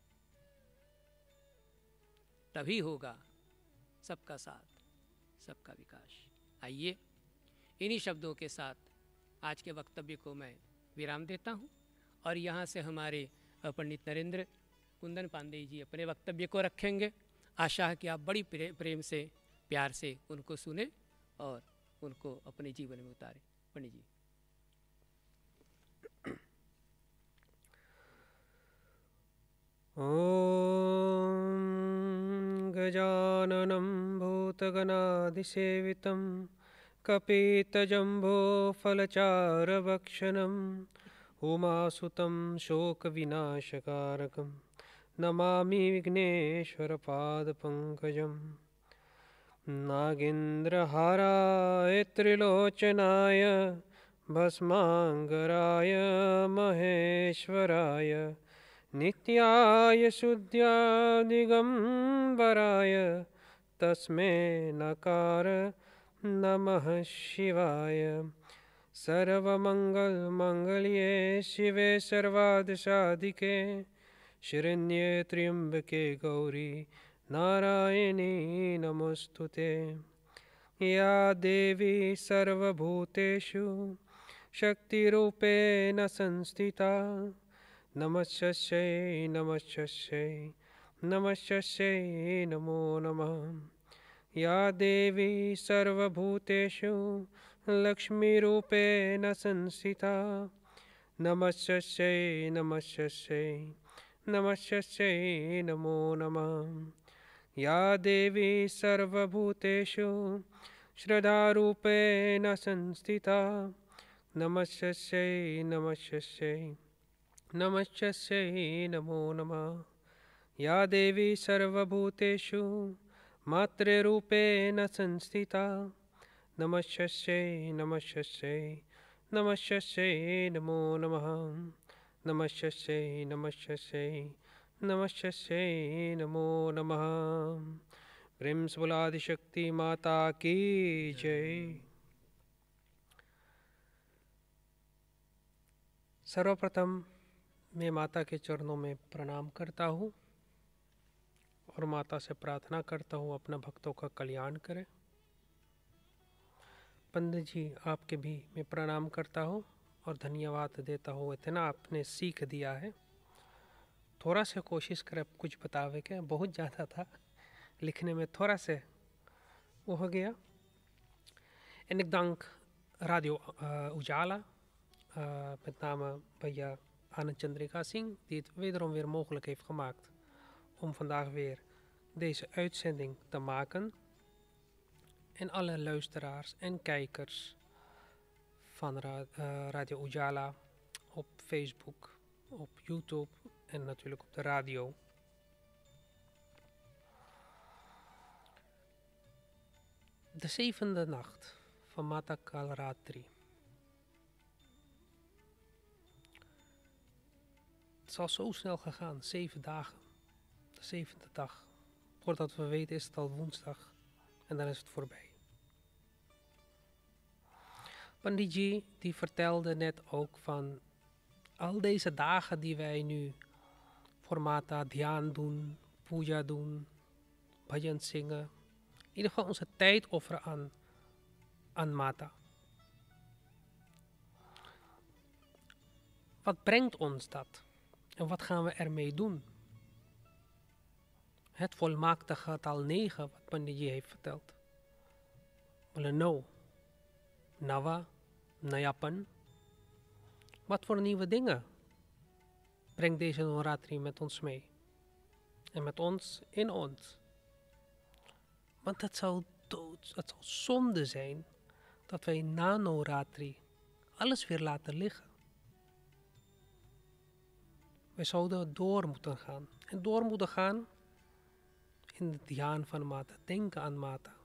तभी होगा सबका साथ, सबका विकास। आइए इन्हीं शब्दों के साथ आज के वक्तव्य को मैं विराम देता हूँ और यहाँ से हमारे पंडित नरेंद्र कुंदन पांडे जी अपने वक्तव्य को रखेंगे। आशा है कि आप बड़ी प्रे, प्रेम से, प्यार से उनको सुने और उनको अपने जीवन में उतारें। पंडित जी। ॐ गजाननं भूतगणाधिसेवितं कपितजम्बोफलचारभक्षणम् उमासुतं शोकविनाशकारकं नमामि विघ्नेश्वरपादपङ्कजम्। नागेन्द्रहाराय त्रिलोचनाय भस्माङ्गराय महेश्वराय नित्याय शुद्ध्याय दिगम्बराय तस्मै नकार नमः शिवाय। सर्वमङ्गलमङ्गल्ये शिवे सर्वार्थसाधिके शरण्ये त्र्यम्बके गौरी नारायणी नमोस्तुते। या देवी सर्वभूतेषु शक्तिरूपेण संस्थिता नमस्यै नमस्यै नमस्यै नमो नमः। या देवी सर्वभूतेषु लक्ष्मीरूपेण संस्थिता नमस्यै नमस्यै नमस्यै नमो नमः। या देवी सर्वभूतेषु श्रद्धारूपेण संस्थिता नमस्यै नमस्यै नमस्यै नमो नमः। या देवी सर्वभूतेषु मातृरूपेण संस्थिता नमस्यै नमस्यै नमस्यै नमो नमः। नमस्यै नमस्यै नमस्यै नमो नमः। प्रेम से बोला आदिशक्ति माता की जय। सर्वप्रथम मैं माता के चरणों में प्रणाम करता हूँ और माता से प्रार्थना करता हूँ अपना भक्तों का कल्याण करें। पंडित जी आपके भी मैं प्रणाम करता हूँ और धन्यवाद देता हूँ, इतना आपने सीख दिया है। थोड़ा सा कोशिश करें कुछ बतावे के, बहुत ज़्यादा था लिखने में, थोड़ा से वो हो गया। En ik dank Radio uh, Ujala, uh, met name Bhaiya Anand Chandrika Singh, die het wederom weer mogelijk heeft gemaakt om vandaag weer deze uitzending te maken. En alle luisteraars en kijkers van ra- uh, Radio Ujala op Facebook, op YouTube en natuurlijk op de radio. De zevende nacht van Mata Kalaratri. Het is al zo snel gegaan, zeven dagen. De zevende dag. Voordat we weten is het al woensdag en dan is het voorbij. Panditji die vertelde net ook van al deze dagen die wij nu voor Mata dhyan doen, puja doen, bhajan zingen. In ieder geval onze tijd offeren aan, aan Mata. Wat brengt ons dat? En wat gaan we ermee doen? Het volmaakte getal negen, wat Panditji heeft verteld. No, Nava, Nayapan. Wat voor nieuwe dingen brengt deze Navratri met ons mee? En met ons in ons. Want het zou dood, het zou zonde zijn dat wij na Navratri alles weer laten liggen. We zouden door moeten gaan. En door moeten gaan in het dhyan van Mata. Denken aan Mata.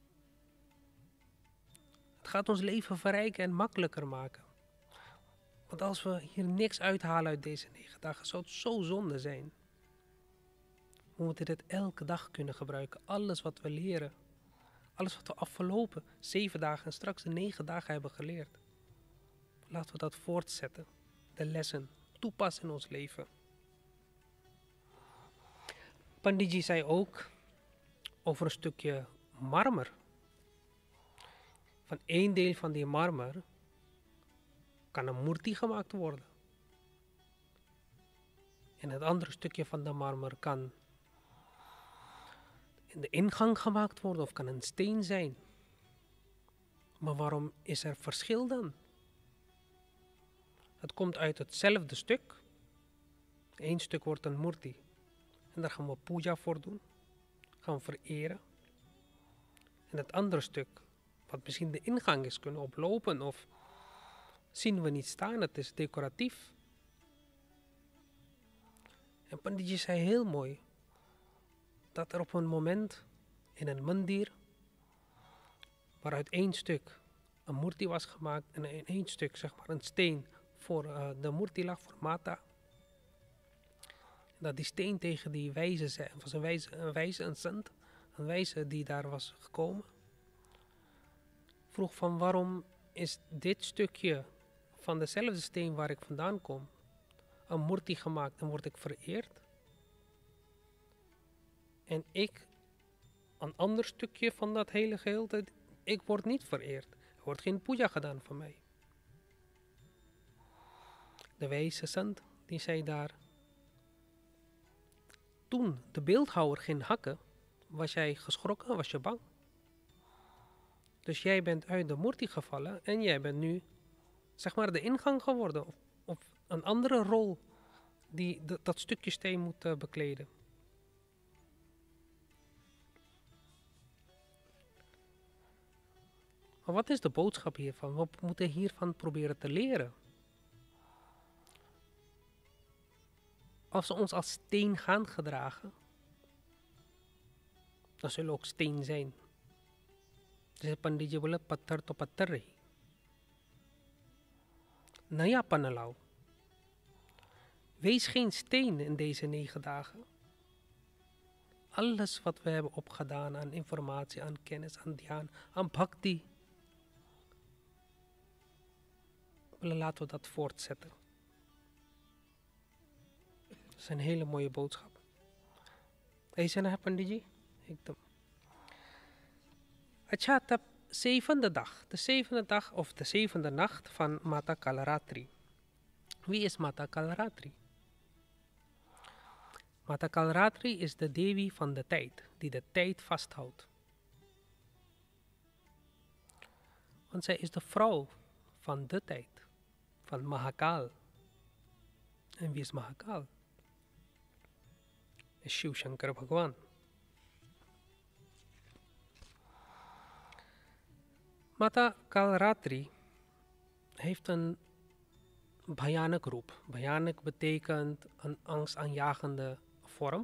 Het gaat ons leven verrijken en makkelijker maken. Want als we hier niks uithalen uit deze negen dagen, zou het zo zonde zijn. We moeten dit elke dag kunnen gebruiken. Alles wat we leren. Alles wat we afgelopen zeven dagen en straks de negen dagen hebben geleerd. Laten we dat voortzetten. De lessen toepassen in ons leven. Panditji zei ook over een stukje marmer. Van één deel van die marmer kan een murti gemaakt worden. En het andere stukje van de marmer kan in de ingang gemaakt worden of kan een steen zijn. Maar waarom is er verschil dan? Het komt uit hetzelfde stuk. Eén stuk wordt een murti. En daar gaan we puja voor doen. Gaan we vereren. En het andere stuk, wat misschien de ingang is, kunnen oplopen of zien we niet staan. Het is decoratief. En Panditji zei heel mooi dat er op een moment in een mandir, waaruit één stuk een murti was gemaakt en in één stuk zeg maar een steen voor uh, de murti lag, voor Mata. Dat die steen tegen die wijze zei, was een wijze, een wijze, een sant, een wijze die daar was gekomen. Vroeg van waarom is dit stukje van dezelfde steen waar ik vandaan kom, een murti gemaakt en word ik vereerd. En ik, een ander stukje van dat hele geheel, ik word niet vereerd. Er wordt geen puja gedaan van mij. De wijze sant, die zei daar, toen de beeldhouwer ging hakken, was jij geschrokken, was je bang. Dus jij bent uit de murti gevallen en jij bent nu, zeg maar, de ingang geworden. Of, of een andere rol die de, dat stukje steen moet uh, bekleden. Maar wat is de boodschap hiervan? We moeten hiervan proberen te leren. Als we ons als steen gaan gedragen, dan zullen we ook steen zijn. Dus Panditji bola patthar to patthar rahi. Naya panalaw. Wees geen steen in deze negen dagen. Alles wat we hebben opgedaan aan informatie, aan kennis, aan dhyan, aan bhakti. Laten we dat voortzetten. Dat is een hele mooie boodschap. Deze na Panditji? Ekdam. Acha, tab zevende dag. De zevende dag of de zevende nacht van Mata Kalaratri. Wie is Mata Kalaratri? Mata Kalaratri is de Devi van de tijd, die de tijd vasthoudt. Want zij is de vrouw van de tijd, van Mahakal. En wie is Mahakal? Is Shiv Shankar Bhagwan. Mata Kalaratri heeft een bhayanak roep. Bhayanak betekent een angstaanjagende vorm.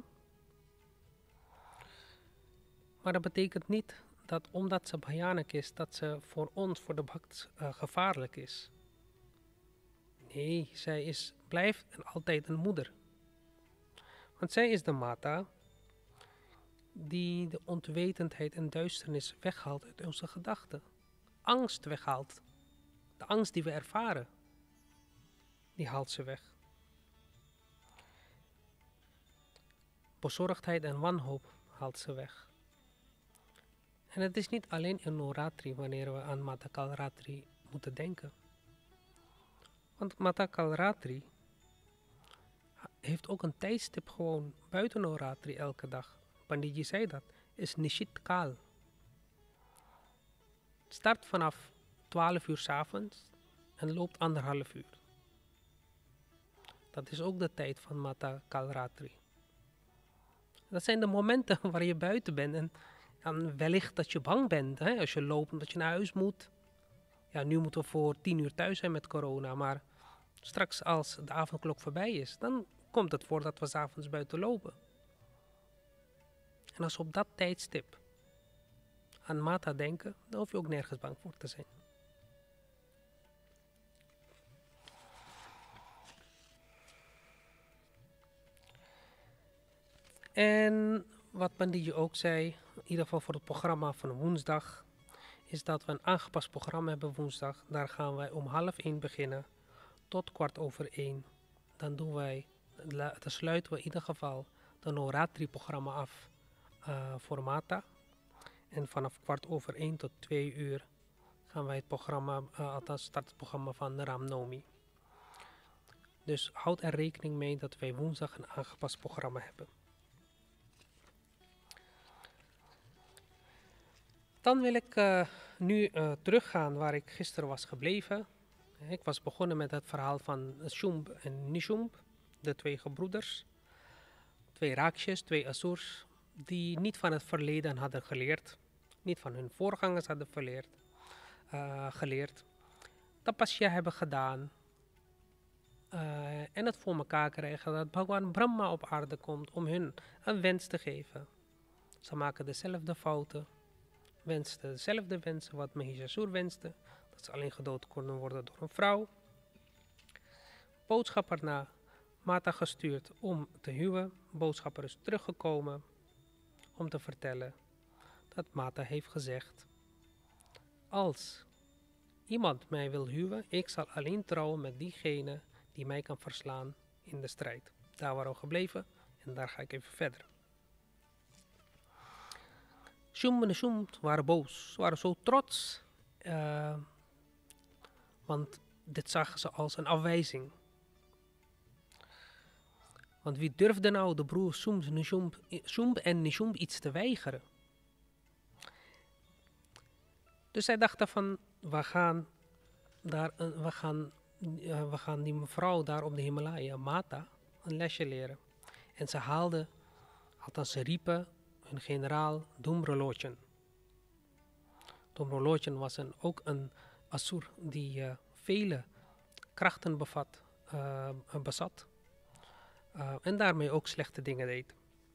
Maar dat betekent niet dat omdat ze bhayanak is, dat ze voor ons, voor de bhakt, uh, gevaarlijk is. Nee, zij is, blijft en altijd een moeder. Want zij is de Mata die de onwetendheid en duisternis weghaalt uit onze gedachten. Angst weghaalt. De angst die we ervaren, die haalt ze weg. Bezorgdheid en wanhoop haalt ze weg. En het is niet alleen in Navratri wanneer we aan Mata Kalaratri moeten denken. Want Mata Kalaratri heeft ook een tijdstip gewoon buiten Navratri elke dag. Panditji zei dat, is Nishit Kaal. Het start vanaf twaalf uur 's avonds en loopt anderhalf uur. Dat is ook de tijd van Mata Kalaratri. Dat zijn de momenten waar je buiten bent en, en wellicht dat je bang bent, hè, als je loopt omdat je naar huis moet. Ja, nu moeten we voor tien uur thuis zijn met corona, maar straks als de avondklok voorbij is, dan komt het voor dat we 's avonds buiten lopen. En als we op dat tijdstip aan Mata denken, dan hoef je ook nergens bang voor te zijn. En wat Panditji ook zei, in ieder geval voor het programma van woensdag, is dat we een aangepast programma hebben woensdag. Daar gaan wij om half één beginnen tot kwart over één. Dan doen wij, dan sluiten we in ieder geval de Navratri-programma af uh, voor Mata. En vanaf kwart over één tot twee uur gaan wij het programma, uh, althans start het programma van Ram Navami. Dus houd er rekening mee dat wij woensdag een aangepast programma hebben. Dan wil ik uh, nu uh, teruggaan waar ik gisteren was gebleven. Ik was begonnen met het verhaal van Shumb en Nishumb, de twee gebroeders. Twee Rakshas, twee Asurs, die niet van het verleden hadden geleerd. Niet van hun voorgangers hadden verleerd, uh, geleerd. Tapasya hebben gedaan. Uh, en het voor elkaar krijgen dat Bhagwan Brahma op aarde komt om hun een wens te geven. Ze maken dezelfde fouten. Wensten dezelfde wensen wat Mahishasur wenste. Dat ze alleen gedood konden worden door een vrouw. Boodschapper naar Mata gestuurd om te huwen. Boodschapper is teruggekomen om te vertellen dat Mata heeft gezegd: als iemand mij wil huwen, ik zal alleen trouwen met diegene die mij kan verslaan in de strijd. Daar waren we gebleven en daar ga ik even verder. Shumb en Shumb waren boos, waren zo trots, uh, want dit zagen ze als een afwijzing. Want wie durfde nou de broer Shumb en Shumb, Shumb en Nishumb iets te weigeren? Dus zij dachten van, we gaan, daar, uh, we gaan, uh, we gaan die mevrouw daar op de Himalaya, Mata, een lesje leren. En ze haalden, althans ze riepen, hun generaal Dhumralochana. Dhumralochana was een, ook een Asur die uh, vele krachten bevat, uh, bezat. Uh, en daarmee ook slechte dingen deed.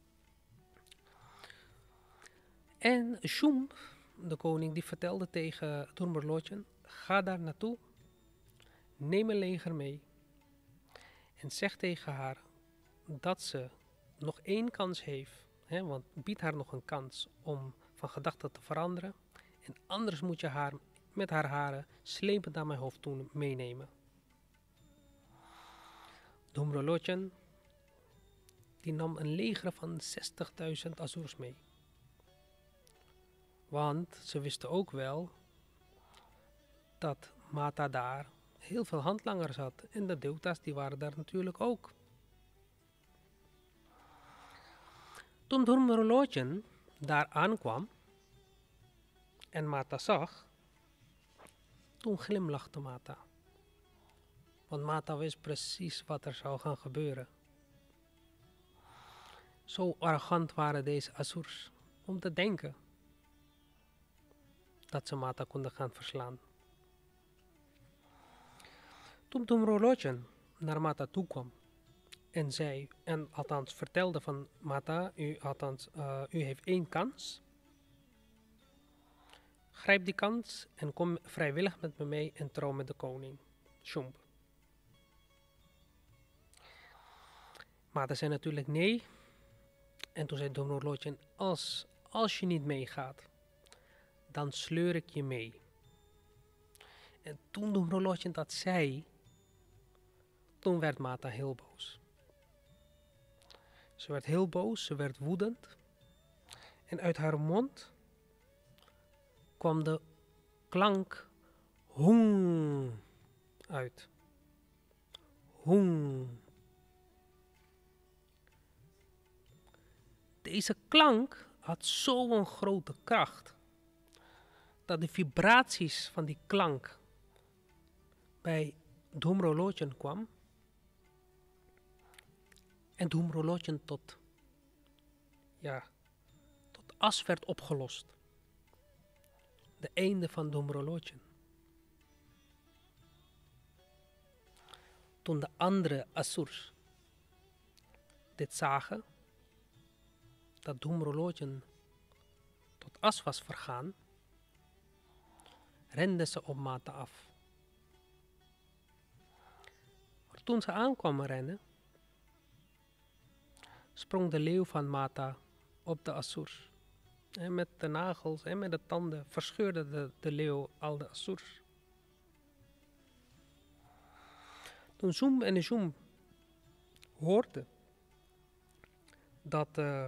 En Shumb, de koning, die vertelde tegen Dhumralochana: ga daar naartoe, neem een leger mee en zeg tegen haar dat ze nog één kans heeft. He, want bied haar nog een kans om van gedachten te veranderen. En anders moet je haar met haar haren slepend naar mijn hoofd toe meenemen. Dhumralochana die nam een leger van zestigduizend Asurs mee. Want ze wisten ook wel dat Mata daar heel veel handlangers had. En de Deuta's die waren daar natuurlijk ook. Toen Dhumralochana daar aankwam en Mata zag, toen glimlachte Mata. Want Mata wist precies wat er zou gaan gebeuren. Zo arrogant waren deze Asurs om te denken dat ze Mata konden gaan verslaan. Toen Dhumralochana naar Mata toe kwam en zei, en althans vertelde van Mata, u, althans, uh, u heeft één kans. Grijp die kans en kom vrijwillig met me mee en trouw met de koning, Shumb. Mata zei natuurlijk nee. En toen zei Dhumralochana, als, als je niet meegaat, dan sleur ik je mee. En toen Dhumralochana dat zei, toen werd Mata heel boos. Ze werd heel boos, ze werd woedend. En uit haar mond kwam de klank hoeng uit. Hoeng. Deze klank had zo'n grote kracht dat de vibraties van die klank bij Dhumralochana kwam en Dhumralochana tot, ja, tot as werd opgelost. De einde van Dhumralochana. Toen de andere Asurs dit zagen, dat Dhumralochana tot as was vergaan, renden ze op Mata af. Maar toen ze aankwamen rennen, sprong de leeuw van Mata op de Asurs. En met de nagels en met de tanden verscheurde de, de leeuw al de Asurs. Toen Shumb en Nishumb hoorden dat uh,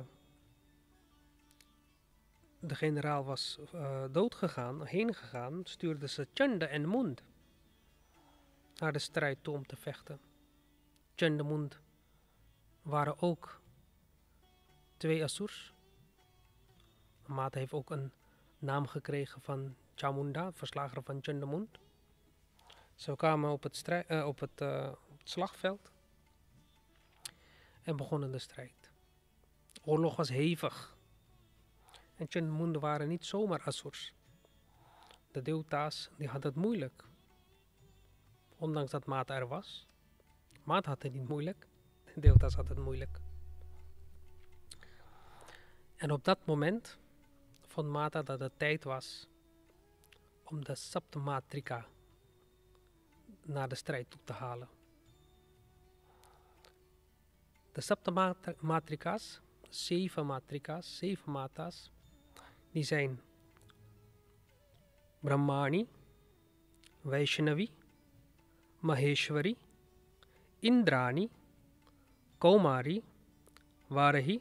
de generaal was uh, doodgegaan, heen gegaan, stuurde ze Chanda en Mund naar de strijd toe om te vechten. Chanda en Mund waren ook twee Asurs. Mata heeft ook een naam gekregen van Chamunda, verslager van Chanda en Mund. Ze kwamen op het, strijd, uh, op het, uh, op het slagveld en begonnen de strijd. De oorlog was hevig. En Chanda en Mund waren niet zomaar Asurs. De Deuta's die hadden het moeilijk. Ondanks dat Mata er was. Mata had het niet moeilijk. De Deuta's hadden het moeilijk. En op dat moment vond Mata dat het tijd was om de Saptamatrika naar de strijd toe te halen. De Saptamatrika's, zeven matrika's, zeven mata's, die zijn Brahmani, Vaishnavi, Maheshwari, Indrani, Kaumari, Varahi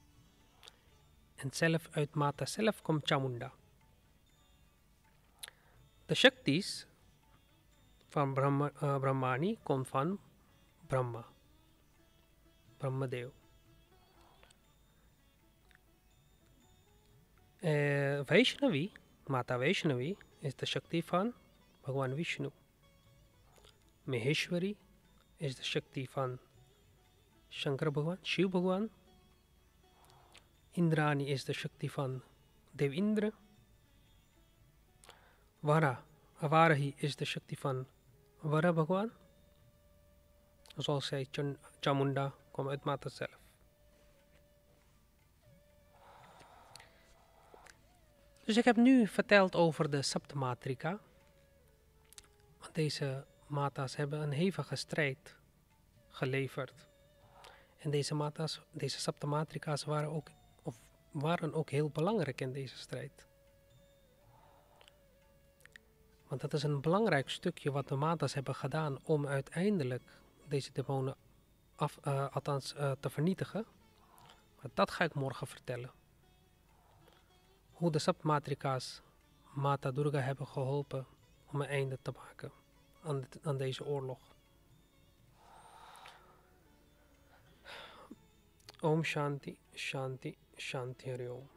en zelf uit Mata zelf komt Chamunda. De Shaktis van Brahma, uh, Brahmani komt van Brahma, Brahmadev. Uh, Vaishnavi, Mata Vaishnavi is de Shakti van Bhagwan Vishnu. Maheshwari is de Shakti van Shankar Bhagwan, Shiv Bhagwan. Indrani is de Shakti van Dev Indra. Vara, Varahi is de Shakti van Vara Bhagwan. Zoals zei Chamunda, komt uit Mata zelf. Dus ik heb nu verteld over de Saptamatrika. Want deze Mata's hebben een hevige strijd geleverd. En deze Mata's, deze Saptamatrika's waren ook, of waren ook heel belangrijk in deze strijd. Want dat is een belangrijk stukje wat de Mata's hebben gedaan om uiteindelijk deze demonen af, uh, althans, uh, te vernietigen. Maar dat ga ik morgen vertellen. Hoe de Saptamatrika's Mata Durga hebben geholpen om een einde te maken aan, dit, aan deze oorlog. Om Shanti, Shanti, Shanti Hari Om.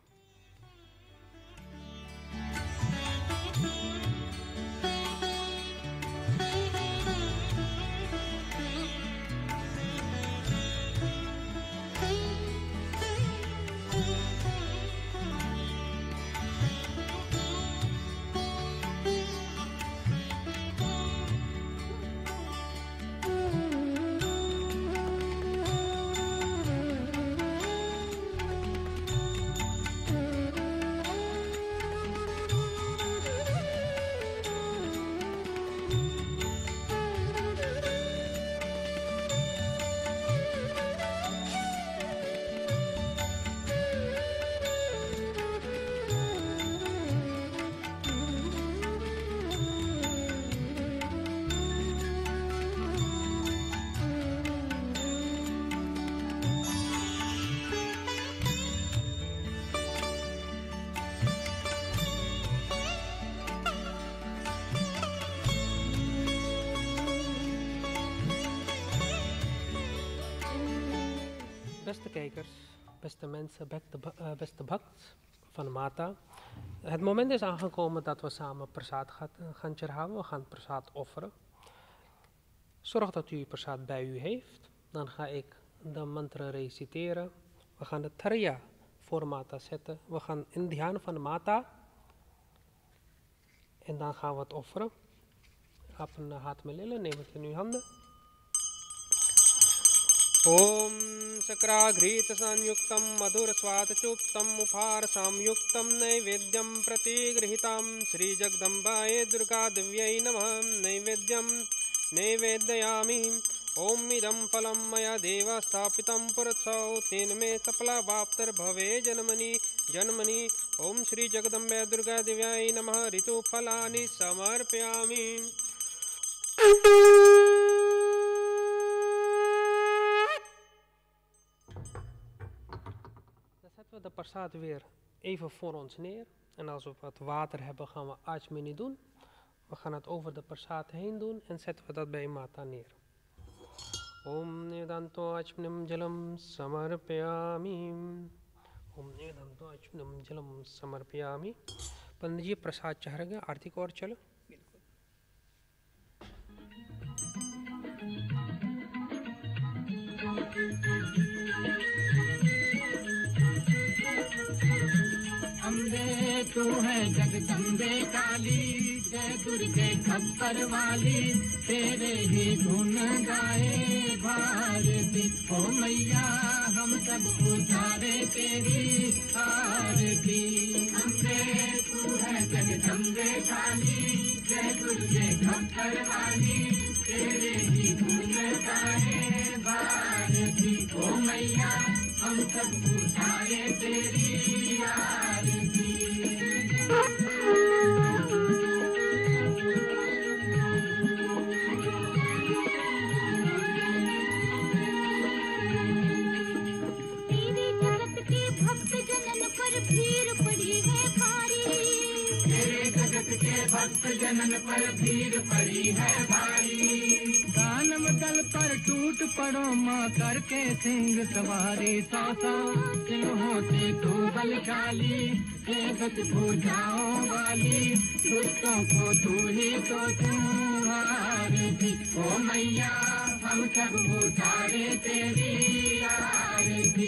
Beste kijkers, beste mensen, beste, uh, beste bhakt van Mata. Het moment is aangekomen dat we samen prasaad gaan, gaan herhalen. We gaan prasaad offeren. Zorg dat u prasaad bij u heeft. Dan ga ik de mantra reciteren. We gaan de Tharya voor Mata zetten. We gaan in de handen van de Mata. En dan gaan we het offeren. Apen haat melilla, neem het in uw handen. Om Sakraghrit Sanyuktam Madhur Svatachuptam Upar Samyuktam Naivedyam Pratigrihitam Sri Jagdambaye Durga Divyai Namah Naivedyam Naivedyayami Om Idam Phalam Maya Deva Sthapitam Puratsau Ten Me Sapala Bhaptar Bhave Janmani Janmani Om Sri Jagdambaye Durga Divyai Namah Ritu Phalani Samarpyami. we de prasad weer even voor ons neer. En als we wat water hebben, gaan we Achmini doen. We gaan het over de prasad heen doen en zetten we dat bij Mata neer. Om Nidanto Achminim Jalam Samarpyami. Om Nidanto Achminim Jalam Samarpyami. पंडित जी प्रसाद चाह रहे हैं, आरती को और चलो। अम्बे तू है जगदम्बे काली, जय दुर्गे खप्पर वाली, तेरे ही गुण गाए भारती। ओ मैया हम सब उतारे तेरी आरती। अम्बे तू है जगदम्बे काली, जय दुर्गे खप्पर वाली, तेरे ही गुण गाए भारती। ओ मैया हम सब उतारे तेरी आरती। तेरे जगत के भक्त जनन पर भीड़ पड़ी है भारी, तेरे जगत के भक्त जनन पर भीड़ पड़ी है भारी। दानव दल पर टूट पड़ो माँ करके सिंह सवारी, सौ सौ सिंहों से तू बलशाली, जगत भुजाओं वाली, दुष्टों को तू ही तो संहारती। ओ मैया हम सब उतारे तेरी आरती।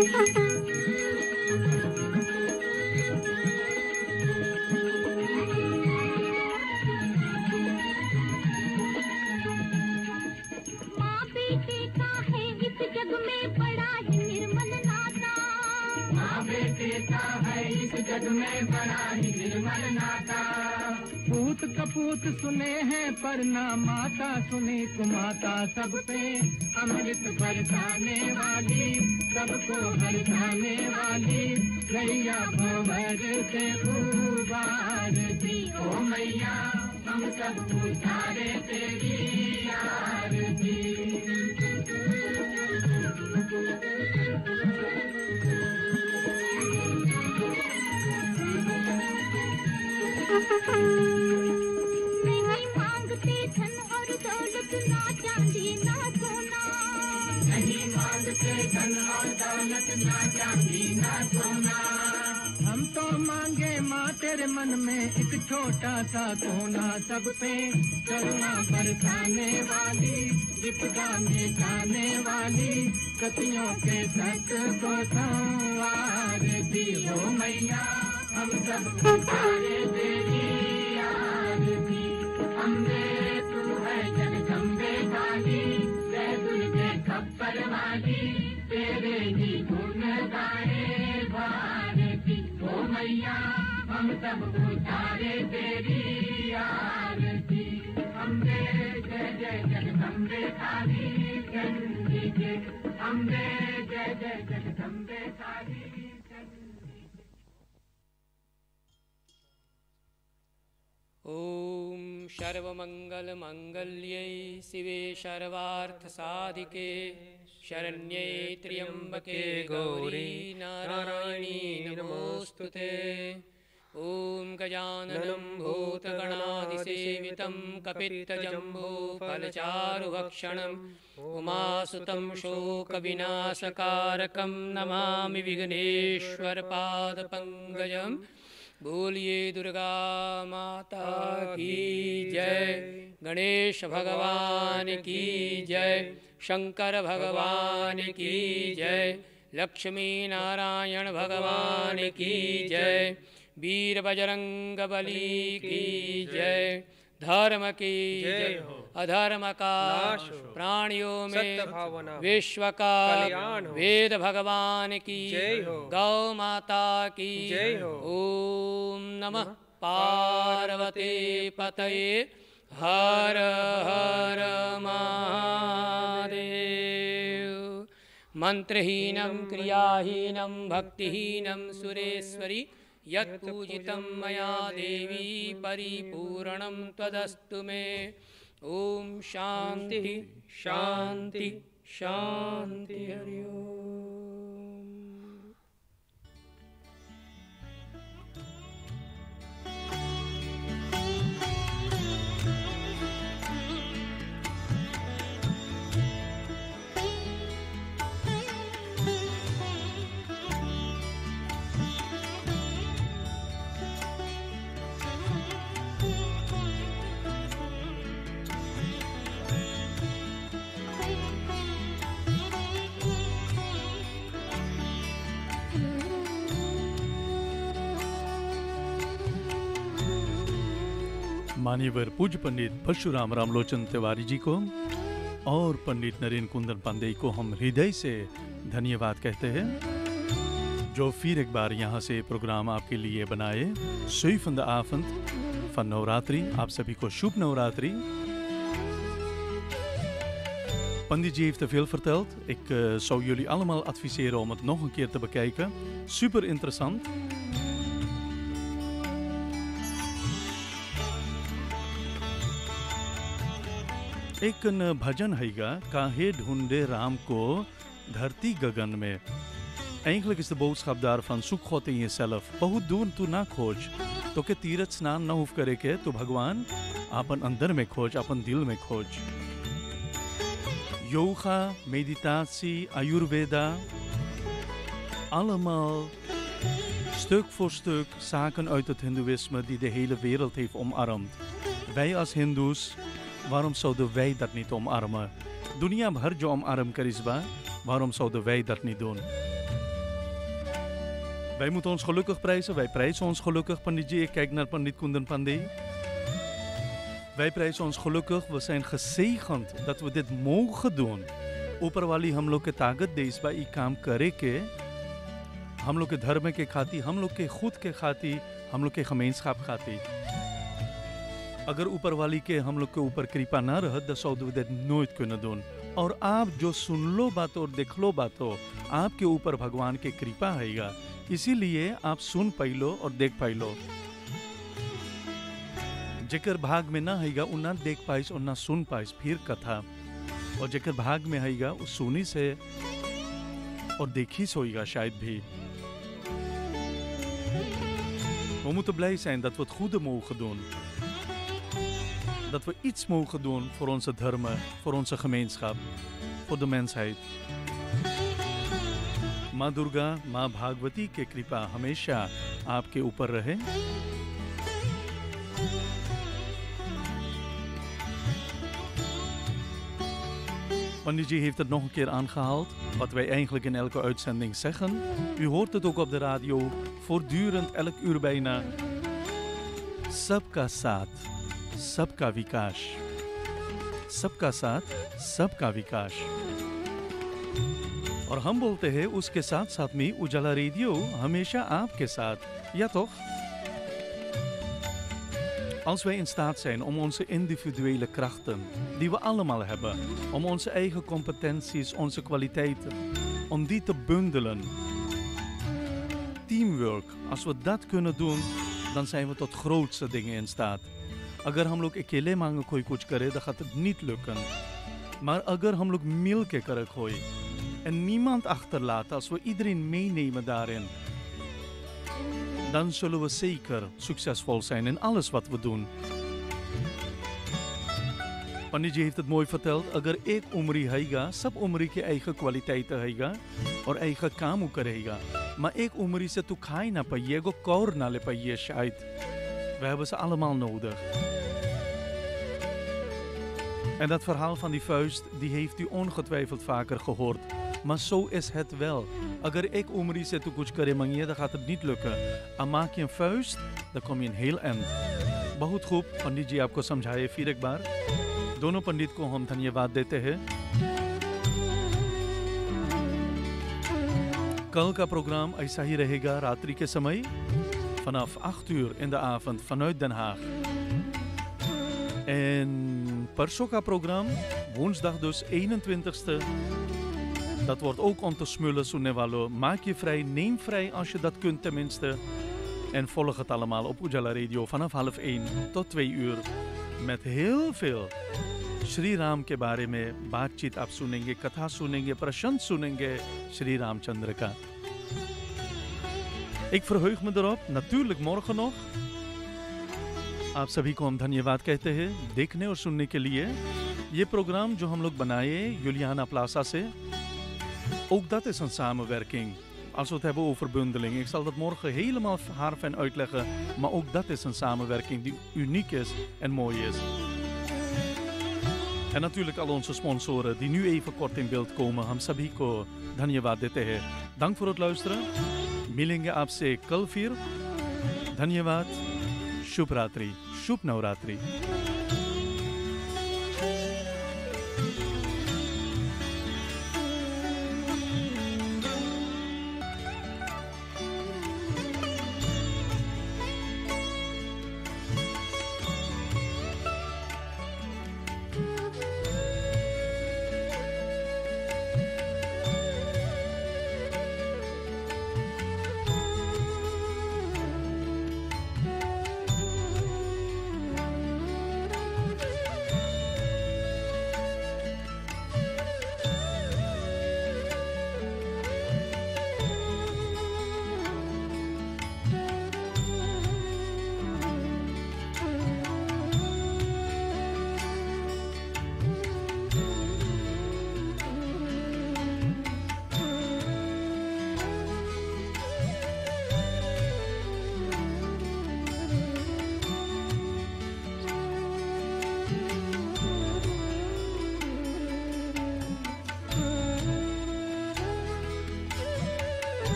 माँ बेटे का है इस जग में बड़ा ही निर्मल नाता, माँ बेटे का है इस जग में बड़ा ही निर्मल नाता। पूत कपूत सुने हैं पर ना माता सुने कुमाता, सब पे अमृत बरसाने वाली, सबको हरसाने वाली, गैया भंवर से उबारती। ओ मैया हम सब उतारे तेरी आरती। नहीं मांगते धन और दौलत, ना चांदी ना सोना, नहीं मांगते धन और दौलत, ना चांदी ना सोना। हम तो मांगे माँ तेरे मन में एक छोटा सा कोना, सब पे करुणा बरसाने वाली, विपदा मिटाने वाली, सतियों के सत को संवारती। हो मैया हम सब उतारे तेरी आरती। अम्बे तू है जगदम्बे काली, जय दुर्गे खप्पर वाली, तेरे ही गुण गाए भारती। ओ मैया हम सब उतारे तेरी आरती। अम्बे जय जय जगदम्बे काली, चंडी के अम्बे जय जय जगदम्बे काली। ओम सर्वमंगलमांगल्ये शिवे सर्वार्थसाधिके, शरण्ये त्र्यंबके गौरी नारायणी नमोस्तुते। ओम गजाननं भूतगणादिसेवितं कपित्तजम्बूफलचारुभक्षणं, उमासुतं शोकविनाशकारकं नमामि विघ्नेश्वरपादपङ्कजम्। बोलिए दुर्गा माता की जय, गणेश भगवान की जय, शंकर भगवान की जय, लक्ष्मी नारायण भगवान की जय, वीर बजरंग बली की जय। धर्म की जय, अधर्म का प्राणियों में विश्व का वेद भगवान की गौ माता की जय हो। ओम नमः पार्वती पतये, हर हर महादेव। मंत्रहीनं क्रियाहीनं भक्तिहीनं सुरेश्वरी, यत्पूजितं मया देवी परिपूर्णं त्वदस्तु मे। ओम शांति शांति शांति। हरि ओम। मान्यवर पूज्य पंडित परशुराम रामलोचन तिवारी जी को और पंडित नरेंद्र कुंदन पांडे को हम हृदय से धन्यवाद कहते हैं, जो फिर एक बार यहाँ से प्रोग्राम आपके लिए बनाए। Zeven van de avond van Navratri, आप सभी को शुभ नवरात्रि। Pandit जी heeft te veel verteld. Ik uh, zou jullie allemaal adviseren om het nog een keer te bekijken. Super interessant. एक न भजन हैगा, काहे ढूंढे राम को धरती गगन में. Eigenlijk is de boodschap daarvan, zoek God in jezelf. बहुत दूर तू ना खोज, तो के तीर्थ स्नान ना होफ करे के, तो भगवान अपन अंदर में खोज, अपन दिल में खोज. Yoga, meditatie, Ayurveda, allemaal stuk voor stuk zaken uit het Hindoeïsme die de hele wereld heeft omarmd. Wij als Hindoes, waarom zouden wij dat niet omarmen? Dunia bhar jo omarm karisba, waarom zouden wij dat niet doen? Wij moeten ons gelukkig prijzen, wij prijzen ons gelukkig, Panditji. Ik kijk naar Pandit Kundan Pandey. Wij prijzen ons gelukkig, we zijn gezegend dat we dit mogen doen. ऊपर वाली हम लोग के ताकत दे इस बार ये काम करे के हम लोग के धर्म के खाती, हम लोग के खुद के खाती, हम लोग के gemeenschap खाती. अगर ऊपर वाली के हम लोग के ऊपर कृपा ना रह, dan zouden we dit nooit kunnen doen. और आप जो सुन लो बातों और देख लो बातों, आपके ऊपर भगवान के कृपा हैगा. इसीलिए आप सुन पाइलो और देख पाइलो. जेकर भाग में ना हैगा उ ना देख पाइस और ना सुन पाइस फिर कथा, और जेकर भाग में हैगा उस सुनी से और देखी से होगा शायद भी. We moeten blij zijn dat we het goede mogen doen. Dat we iets mogen doen voor onze dharma, voor onze gemeenschap, voor de mensheid. माँ दुर्गा, माँ भागवती के कृपा हमेशा आपके ऊपर रहे. Panditji heeft het nog een keer aangehaald, wat wij eigenlijk in elke uitzending zeggen. U hoort het ook op de radio, voortdurend, elk uur bijna. Sabka saath, sabka vikaas. Sabka saath, sabka vikaas. और हम बोलते हैं उसके साथ साथ में उजाला radio हमेशा आपके साथ, ja toch? Als wij in staat zijn om onze individuele krachten, die we allemaal hebben, om onze eigen competenties, onze kwaliteiten, om die te bundelen. Teamwork, als we dat kunnen doen, dan zijn we tot grootste dingen in staat. अगर हम लोग अकेले मांगे कोई कुछ करे, dan gaat het niet lukken. Maar अगर हम लोग मिल के करे कोई, en niemand achterlaten, als we iedereen meenemen daarin, dan zullen we zeker succesvol zijn in alles wat we doen. Panditji heeft het mooi verteld, अगर एक उम्री हैगा, सब उम्री के eigen kwaliteiten हैगा और eigen काम करेगा. Maar एक उम्री से तू खाई ना पाइए, गो कौर ना ले पाइए शायद. We hebben ze allemaal nodig. En dat verhaal van die vuist, die heeft u ongetwijfeld vaker gehoord. Maar zo is het wel. Agar ek umri se tu kuch kare mangiye, dan gaat het niet lukken. En maak je een vuist, dan kom je een heel eind. बहुत खूब, पंडित जी आपको समझाए फिर एक बार. दोनों पंडित को हम धन्यवाद देते हैं. कल का प्रोग्राम ऐसा ही रहेगा रात्रि के समय, vanaf acht uur in de avond vanuit Den Haag. En perso ka program, woensdag dus eenentwintigste. Dat wordt ook om te smullen, Sunevalo. Maak je vrij, neem vrij als je dat kunt tenminste. En volg het allemaal op Ujala Radio vanaf half één tot twee uur. Met heel veel Shri Ram ke baare mein baatcheet aap sunenge, katha sunenge, prashant sunenge Shri Ramchandra ka. Ik verheug me erop, natuurlijk morgen nog. आप सभी को हम धन्यवाद कहते हैं देखने और सुनने के लिए. ये प्रोग्राम जो हम लोग बनाए Juliana Plaza से, ook dat is een samenwerking. Als we het hebben over bundeling, ik zal dat morgen helemaal haarfijn uitleggen, maar ook dat is een samenwerking die uniek is en mooi is. En natuurlijk al onze sponsoren die nu even kort in beeld komen. Ham sabhi ko dhanyavad dete hai. Dank voor het luisteren. Milinge aapse kal fir. Dhanyavad. शुभ रात्रि, शुभ नवरात्रि।